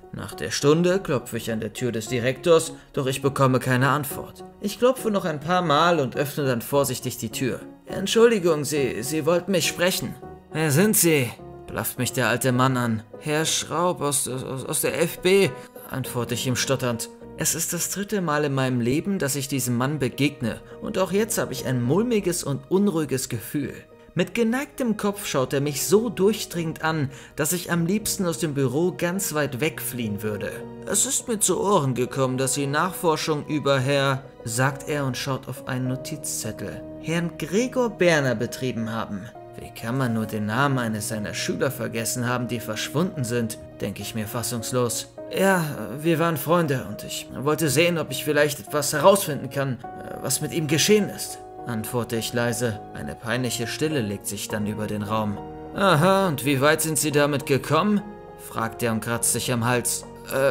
Nach der Stunde klopfe ich an der Tür des Direktors, doch ich bekomme keine Antwort. Ich klopfe noch ein paar Mal und öffne dann vorsichtig die Tür. Entschuldigung, Sie wollten mich sprechen. Wer sind Sie? Blafft mich der alte Mann an. Herr Schraub aus der FB, antworte ich ihm stotternd. Es ist das 3. Mal in meinem Leben, dass ich diesem Mann begegne, und auch jetzt habe ich ein mulmiges und unruhiges Gefühl. Mit geneigtem Kopf schaut er mich so durchdringend an, dass ich am liebsten aus dem Büro ganz weit wegfliehen würde. Es ist mir zu Ohren gekommen, dass Sie Nachforschung über sagt er und schaut auf einen Notizzettel, Herrn Gregor Berner betrieben haben. Wie kann man nur den Namen eines seiner Schüler vergessen haben, die verschwunden sind, denke ich mir fassungslos. Ja, wir waren Freunde und ich wollte sehen, ob ich vielleicht etwas herausfinden kann, was mit ihm geschehen ist, antworte ich leise. Eine peinliche Stille legt sich dann über den Raum. Aha, und wie weit sind Sie damit gekommen? Fragt er und kratzt sich am Hals.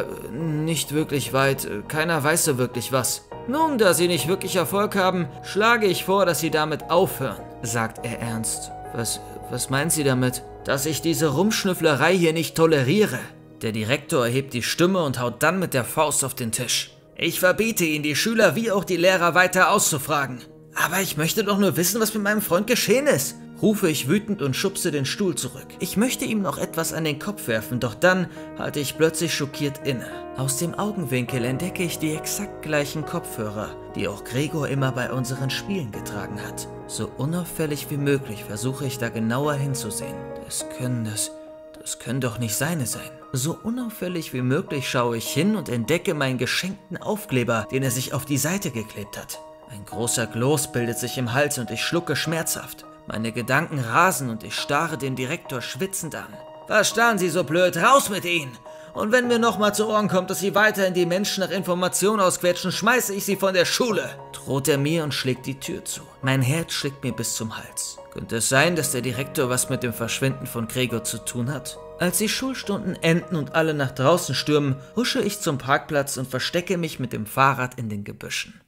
Nicht wirklich weit, keiner weiß so wirklich was. Nun, da Sie nicht wirklich Erfolg haben, schlage ich vor, dass Sie damit aufhören, sagt er ernst. Was meinen Sie damit? Dass ich diese Rumschnüfflerei hier nicht toleriere. Der Direktor erhebt die Stimme und haut dann mit der Faust auf den Tisch. Ich verbiete Ihnen, die Schüler wie auch die Lehrer weiter auszufragen. Aber ich möchte doch nur wissen, was mit meinem Freund geschehen ist, rufe ich wütend und schubse den Stuhl zurück. Ich möchte ihm noch etwas an den Kopf werfen, doch dann halte ich plötzlich schockiert inne. Aus dem Augenwinkel entdecke ich die exakt gleichen Kopfhörer, die auch Gregor immer bei unseren Spielen getragen hat. So unauffällig wie möglich versuche ich da genauer hinzusehen. Das können doch nicht seine sein. So unauffällig wie möglich schaue ich hin und entdecke meinen geschenkten Aufkleber, den er sich auf die Seite geklebt hat. Ein großer Kloß bildet sich im Hals und ich schlucke schmerzhaft. Meine Gedanken rasen und ich starre den Direktor schwitzend an. Was starren Sie so blöd? Raus mit Ihnen! Und wenn mir nochmal zu Ohren kommt, dass Sie weiterhin die Menschen nach Informationen ausquetschen, schmeiße ich Sie von der Schule, droht er mir und schlägt die Tür zu. Mein Herz schlägt mir bis zum Hals. Könnte es sein, dass der Direktor was mit dem Verschwinden von Gregor zu tun hat? Als die Schulstunden enden und alle nach draußen stürmen, husche ich zum Parkplatz und verstecke mich mit dem Fahrrad in den Gebüschen.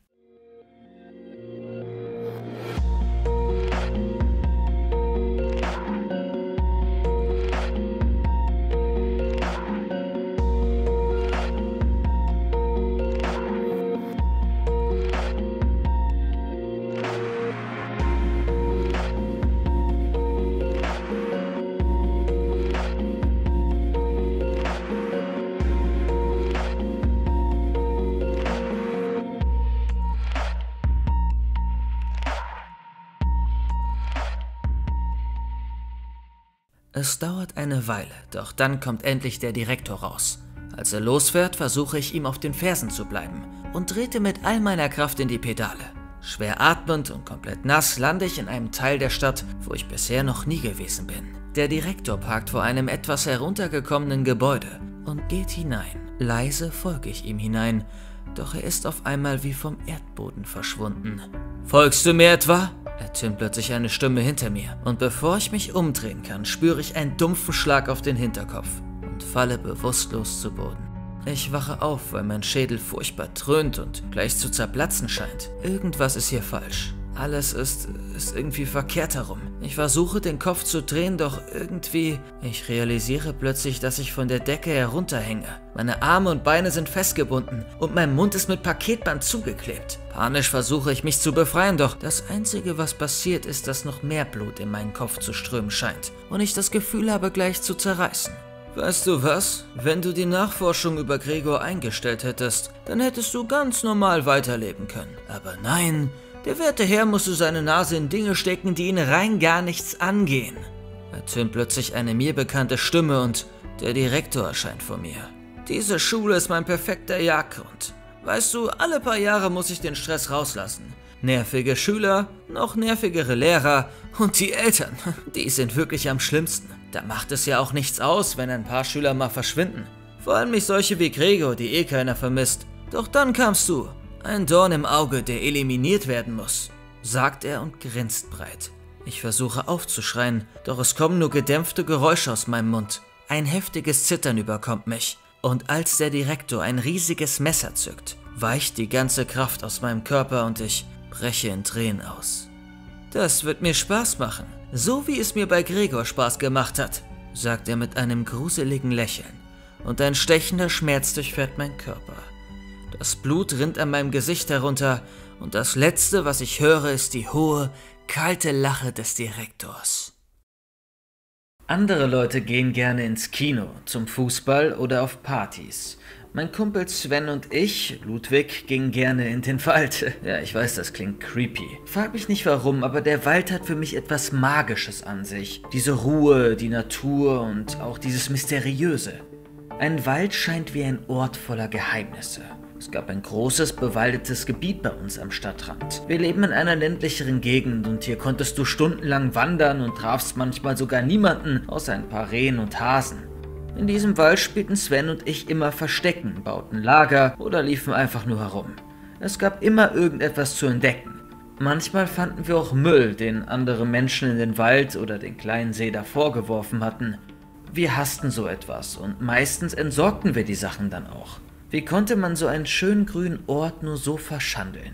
Es dauert eine Weile, doch dann kommt endlich der Direktor raus. Als er losfährt, versuche ich ihm auf den Fersen zu bleiben und trete mit all meiner Kraft in die Pedale. Schwer atmend und komplett nass lande ich in einem Teil der Stadt, wo ich bisher noch nie gewesen bin. Der Direktor parkt vor einem etwas heruntergekommenen Gebäude und geht hinein. Leise folge ich ihm hinein, doch er ist auf einmal wie vom Erdboden verschwunden. »Folgst du mir etwa?« ertönt plötzlich eine Stimme hinter mir, und bevor ich mich umdrehen kann, spüre ich einen dumpfen Schlag auf den Hinterkopf und falle bewusstlos zu Boden. Ich wache auf, weil mein Schädel furchtbar dröhnt und gleich zu zerplatzen scheint. Irgendwas ist hier falsch. Alles ist irgendwie verkehrt herum. Ich versuche, den Kopf zu drehen, doch irgendwie... Ich realisiere plötzlich, dass ich von der Decke herunterhänge. Meine Arme und Beine sind festgebunden und mein Mund ist mit Paketband zugeklebt. Panisch versuche ich, mich zu befreien, doch das Einzige, was passiert, ist, dass noch mehr Blut in meinen Kopf zu strömen scheint und ich das Gefühl habe, gleich zu zerreißen. Weißt du was? Wenn du die Nachforschung über Gregor eingestellt hättest, dann hättest du ganz normal weiterleben können. Aber nein... Der werte Herr musste seine Nase in Dinge stecken, die ihn rein gar nichts angehen. Ertönt plötzlich eine mir bekannte Stimme und der Direktor erscheint vor mir. Diese Schule ist mein perfekter Jagdgrund. Weißt du, alle paar Jahre muss ich den Stress rauslassen. Nervige Schüler, noch nervigere Lehrer und die Eltern, die sind wirklich am schlimmsten. Da macht es ja auch nichts aus, wenn ein paar Schüler mal verschwinden. Vor allem nicht solche wie Gregor, die eh keiner vermisst. Doch dann kamst du. Ein Dorn im Auge, der eliminiert werden muss, sagt er und grinst breit. Ich versuche aufzuschreien, doch es kommen nur gedämpfte Geräusche aus meinem Mund. Ein heftiges Zittern überkommt mich. Und als der Direktor ein riesiges Messer zückt, weicht die ganze Kraft aus meinem Körper und ich breche in Tränen aus. Das wird mir Spaß machen, so wie es mir bei Gregor Spaß gemacht hat, sagt er mit einem gruseligen Lächeln. und ein stechender Schmerz durchfährt meinen Körper. Das Blut rinnt an meinem Gesicht herunter und das Letzte, was ich höre, ist die hohe, kalte Lache des Direktors. Andere Leute gehen gerne ins Kino, zum Fußball oder auf Partys. Mein Kumpel Sven und ich, Ludwig, gingen gerne in den Wald. Ja, ich weiß, das klingt creepy. Frag mich nicht warum, aber der Wald hat für mich etwas Magisches an sich. Diese Ruhe, die Natur und auch dieses Mysteriöse. Ein Wald scheint wie ein Ort voller Geheimnisse. Es gab ein großes, bewaldetes Gebiet bei uns am Stadtrand. Wir leben in einer ländlicheren Gegend und hier konntest du stundenlang wandern und trafst manchmal sogar niemanden, außer ein paar Rehen und Hasen. In diesem Wald spielten Sven und ich immer Verstecken, bauten Lager oder liefen einfach nur herum. Es gab immer irgendetwas zu entdecken. Manchmal fanden wir auch Müll, den andere Menschen in den Wald oder den kleinen See davor geworfen hatten. Wir hassten so etwas und meistens entsorgten wir die Sachen dann auch. Wie konnte man so einen schönen grünen Ort nur so verschandeln?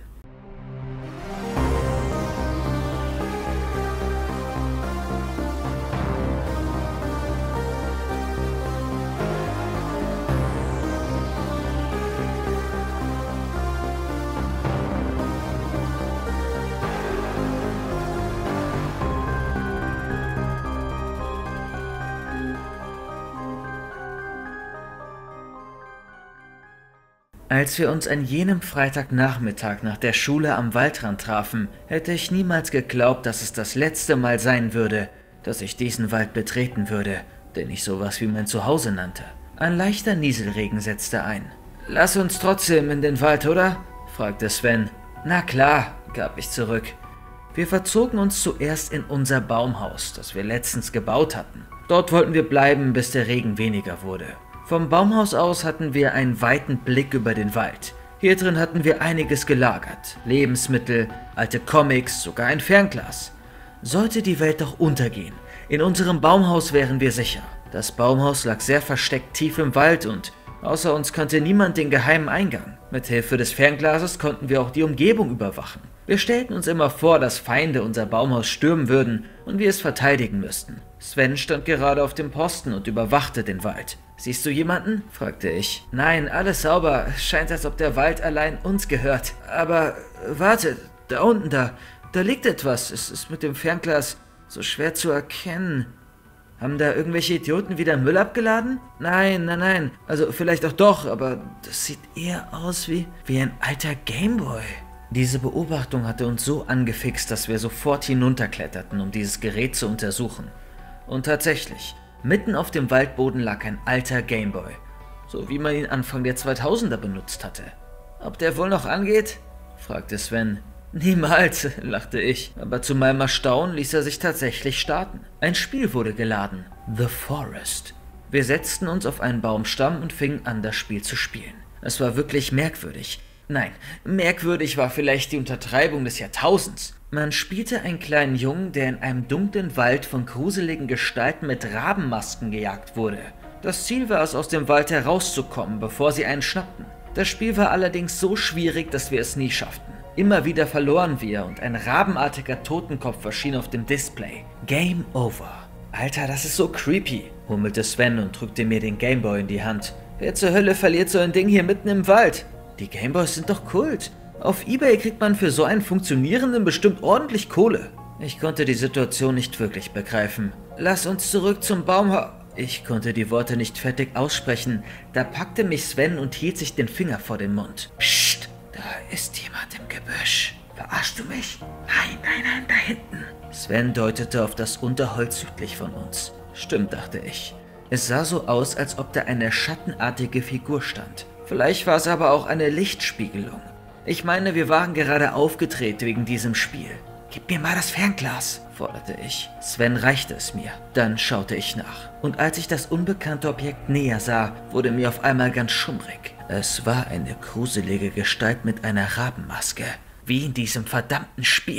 Als wir uns an jenem Freitagnachmittag nach der Schule am Waldrand trafen, hätte ich niemals geglaubt, dass es das letzte Mal sein würde, dass ich diesen Wald betreten würde, den ich sowas wie mein Zuhause nannte. Ein leichter Nieselregen setzte ein. »Lass uns trotzdem in den Wald, oder?« fragte Sven. »Na klar«, gab ich zurück. Wir verzogen uns zuerst in unser Baumhaus, das wir letztens gebaut hatten. Dort wollten wir bleiben, bis der Regen weniger wurde. Vom Baumhaus aus hatten wir einen weiten Blick über den Wald. Hier drin hatten wir einiges gelagert. Lebensmittel, alte Comics, sogar ein Fernglas. Sollte die Welt doch untergehen, in unserem Baumhaus wären wir sicher. Das Baumhaus lag sehr versteckt tief im Wald und außer uns kannte niemand den geheimen Eingang. Mit Hilfe des Fernglases konnten wir auch die Umgebung überwachen. Wir stellten uns immer vor, dass Feinde unser Baumhaus stürmen würden und wir es verteidigen müssten. Sven stand gerade auf dem Posten und überwachte den Wald. »Siehst du jemanden?« fragte ich. »Nein, alles sauber. Es scheint, als ob der Wald allein uns gehört. Aber warte, da unten, da liegt etwas. Es ist mit dem Fernglas so schwer zu erkennen. Haben da irgendwelche Idioten wieder Müll abgeladen?« Nein. Also vielleicht auch doch, aber das sieht eher aus wie ein alter Gameboy.« Diese Beobachtung hatte uns so angefixt, dass wir sofort hinunterkletterten, um dieses Gerät zu untersuchen. Und tatsächlich, mitten auf dem Waldboden lag ein alter Gameboy, so wie man ihn Anfang der 2000er benutzt hatte. »Ob der wohl noch angeht?« fragte Sven. »Niemals«, lachte ich, aber zu meinem Erstaunen ließ er sich tatsächlich starten. Ein Spiel wurde geladen, The Forest. Wir setzten uns auf einen Baumstamm und fingen an, das Spiel zu spielen. Es war wirklich merkwürdig. Nein, merkwürdig war vielleicht die Untertreibung des Jahrtausends. Man spielte einen kleinen Jungen, der in einem dunklen Wald von gruseligen Gestalten mit Rabenmasken gejagt wurde. Das Ziel war es, aus dem Wald herauszukommen, bevor sie einen schnappten. Das Spiel war allerdings so schwierig, dass wir es nie schafften. Immer wieder verloren wir und ein rabenartiger Totenkopf erschien auf dem Display. Game over. »Alter, das ist so creepy«, murmelte Sven und drückte mir den Gameboy in die Hand. »Wer zur Hölle verliert so ein Ding hier mitten im Wald? Die Gameboys sind doch Kult. Auf eBay kriegt man für so einen funktionierenden bestimmt ordentlich Kohle.« Ich konnte die Situation nicht wirklich begreifen. »Lass uns zurück zum Baumhaus.« Ich konnte die Worte nicht fertig aussprechen. Da packte mich Sven und hielt sich den Finger vor den Mund. »Psst, da ist jemand im Gebüsch. Verarschst du mich?« Nein, da hinten.« Sven deutete auf das Unterholz südlich von uns. Stimmt, dachte ich. Es sah so aus, als ob da eine schattenartige Figur stand. Vielleicht war es aber auch eine Lichtspiegelung. Ich meine, wir waren gerade aufgedreht wegen diesem Spiel. »Gib mir mal das Fernglas«, forderte ich. Sven reichte es mir. Dann schaute ich nach. Und als ich das unbekannte Objekt näher sah, wurde mir auf einmal ganz schummrig. Es war eine gruselige Gestalt mit einer Rabenmaske. Wie in diesem verdammten Spiel.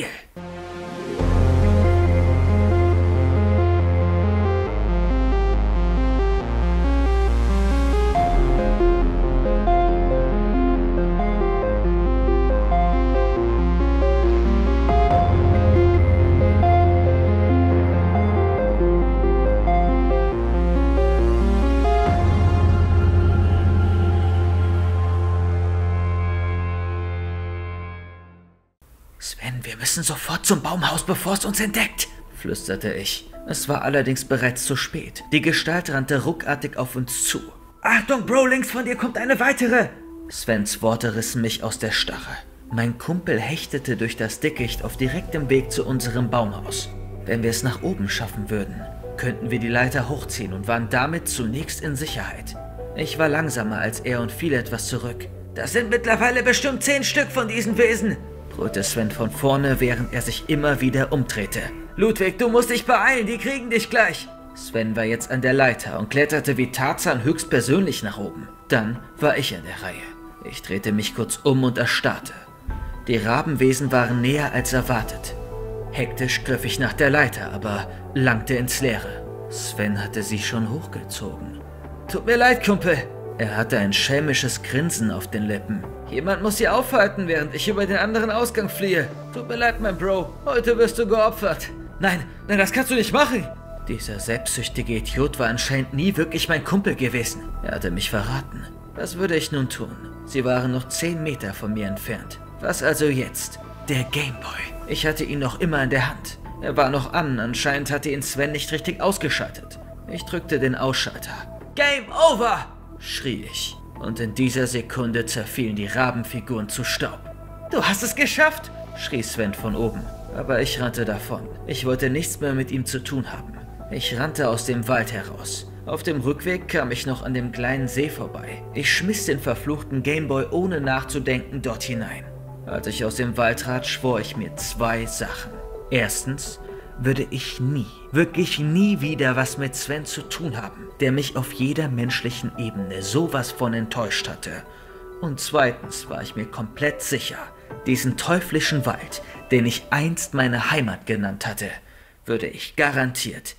müssen sofort zum Baumhaus, bevor es uns entdeckt, flüsterte ich. Es war allerdings bereits zu spät. Die Gestalt rannte ruckartig auf uns zu. Achtung, Bro, links von dir kommt eine weitere! Svens Worte rissen mich aus der Starre. Mein Kumpel hechtete durch das Dickicht auf direktem Weg zu unserem Baumhaus. Wenn wir es nach oben schaffen würden, könnten wir die Leiter hochziehen und waren damit zunächst in Sicherheit. Ich war langsamer als er und fiel etwas zurück. Das sind mittlerweile bestimmt 10 Stück von diesen Wesen, brüllte Sven von vorne, während er sich immer wieder umdrehte. Ludwig, du musst dich beeilen, die kriegen dich gleich. Sven war jetzt an der Leiter und kletterte wie Tarzan höchstpersönlich nach oben. Dann war ich an der Reihe. Ich drehte mich kurz um und erstarrte. Die Rabenwesen waren näher als erwartet. Hektisch griff ich nach der Leiter, aber langte ins Leere. Sven hatte sie schon hochgezogen. Tut mir leid, Kumpel. Er hatte ein schelmisches Grinsen auf den Lippen. Jemand muss sie aufhalten, während ich über den anderen Ausgang fliehe. Tut mir leid, mein Bro. Heute wirst du geopfert. Nein, das kannst du nicht machen. Dieser selbstsüchtige Idiot war anscheinend nie wirklich mein Kumpel gewesen. Er hatte mich verraten. Was würde ich nun tun? Sie waren noch 10 Meter von mir entfernt. Was also jetzt? Der Gameboy. Ich hatte ihn noch immer in der Hand. Er war noch an, anscheinend hatte ihn Sven nicht richtig ausgeschaltet. Ich drückte den Ausschalter. Game over! Schrie ich. Und in dieser Sekunde zerfielen die Rabenfiguren zu Staub. Du hast es geschafft! Schrie Sven von oben. Aber ich rannte davon. Ich wollte nichts mehr mit ihm zu tun haben. Ich rannte aus dem Wald heraus. Auf dem Rückweg kam ich noch an dem kleinen See vorbei. Ich schmiss den verfluchten Gameboy ohne nachzudenken dort hinein. Als ich aus dem Wald trat, schwor ich mir 2 Sachen. Erstens würde ich nie, wirklich nie wieder was mit Sven zu tun haben, der mich auf jeder menschlichen Ebene sowas von enttäuscht hatte. Und zweitens war ich mir komplett sicher, diesen teuflischen Wald, den ich einst meine Heimat genannt hatte, würde ich garantiert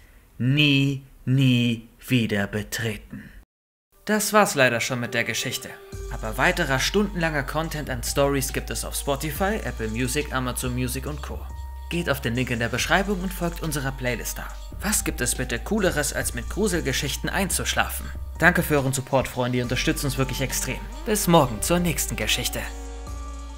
nie wieder betreten. Das war's leider schon mit der Geschichte. Aber weiterer stundenlanger Content an Stories gibt es auf Spotify, Apple Music, Amazon Music und Co. Geht auf den Link in der Beschreibung und folgt unserer Playlist da. Was gibt es bitte Cooleres, als mit Gruselgeschichten einzuschlafen? Danke für euren Support, Freunde, ihr unterstützt uns wirklich extrem. Bis morgen zur nächsten Geschichte.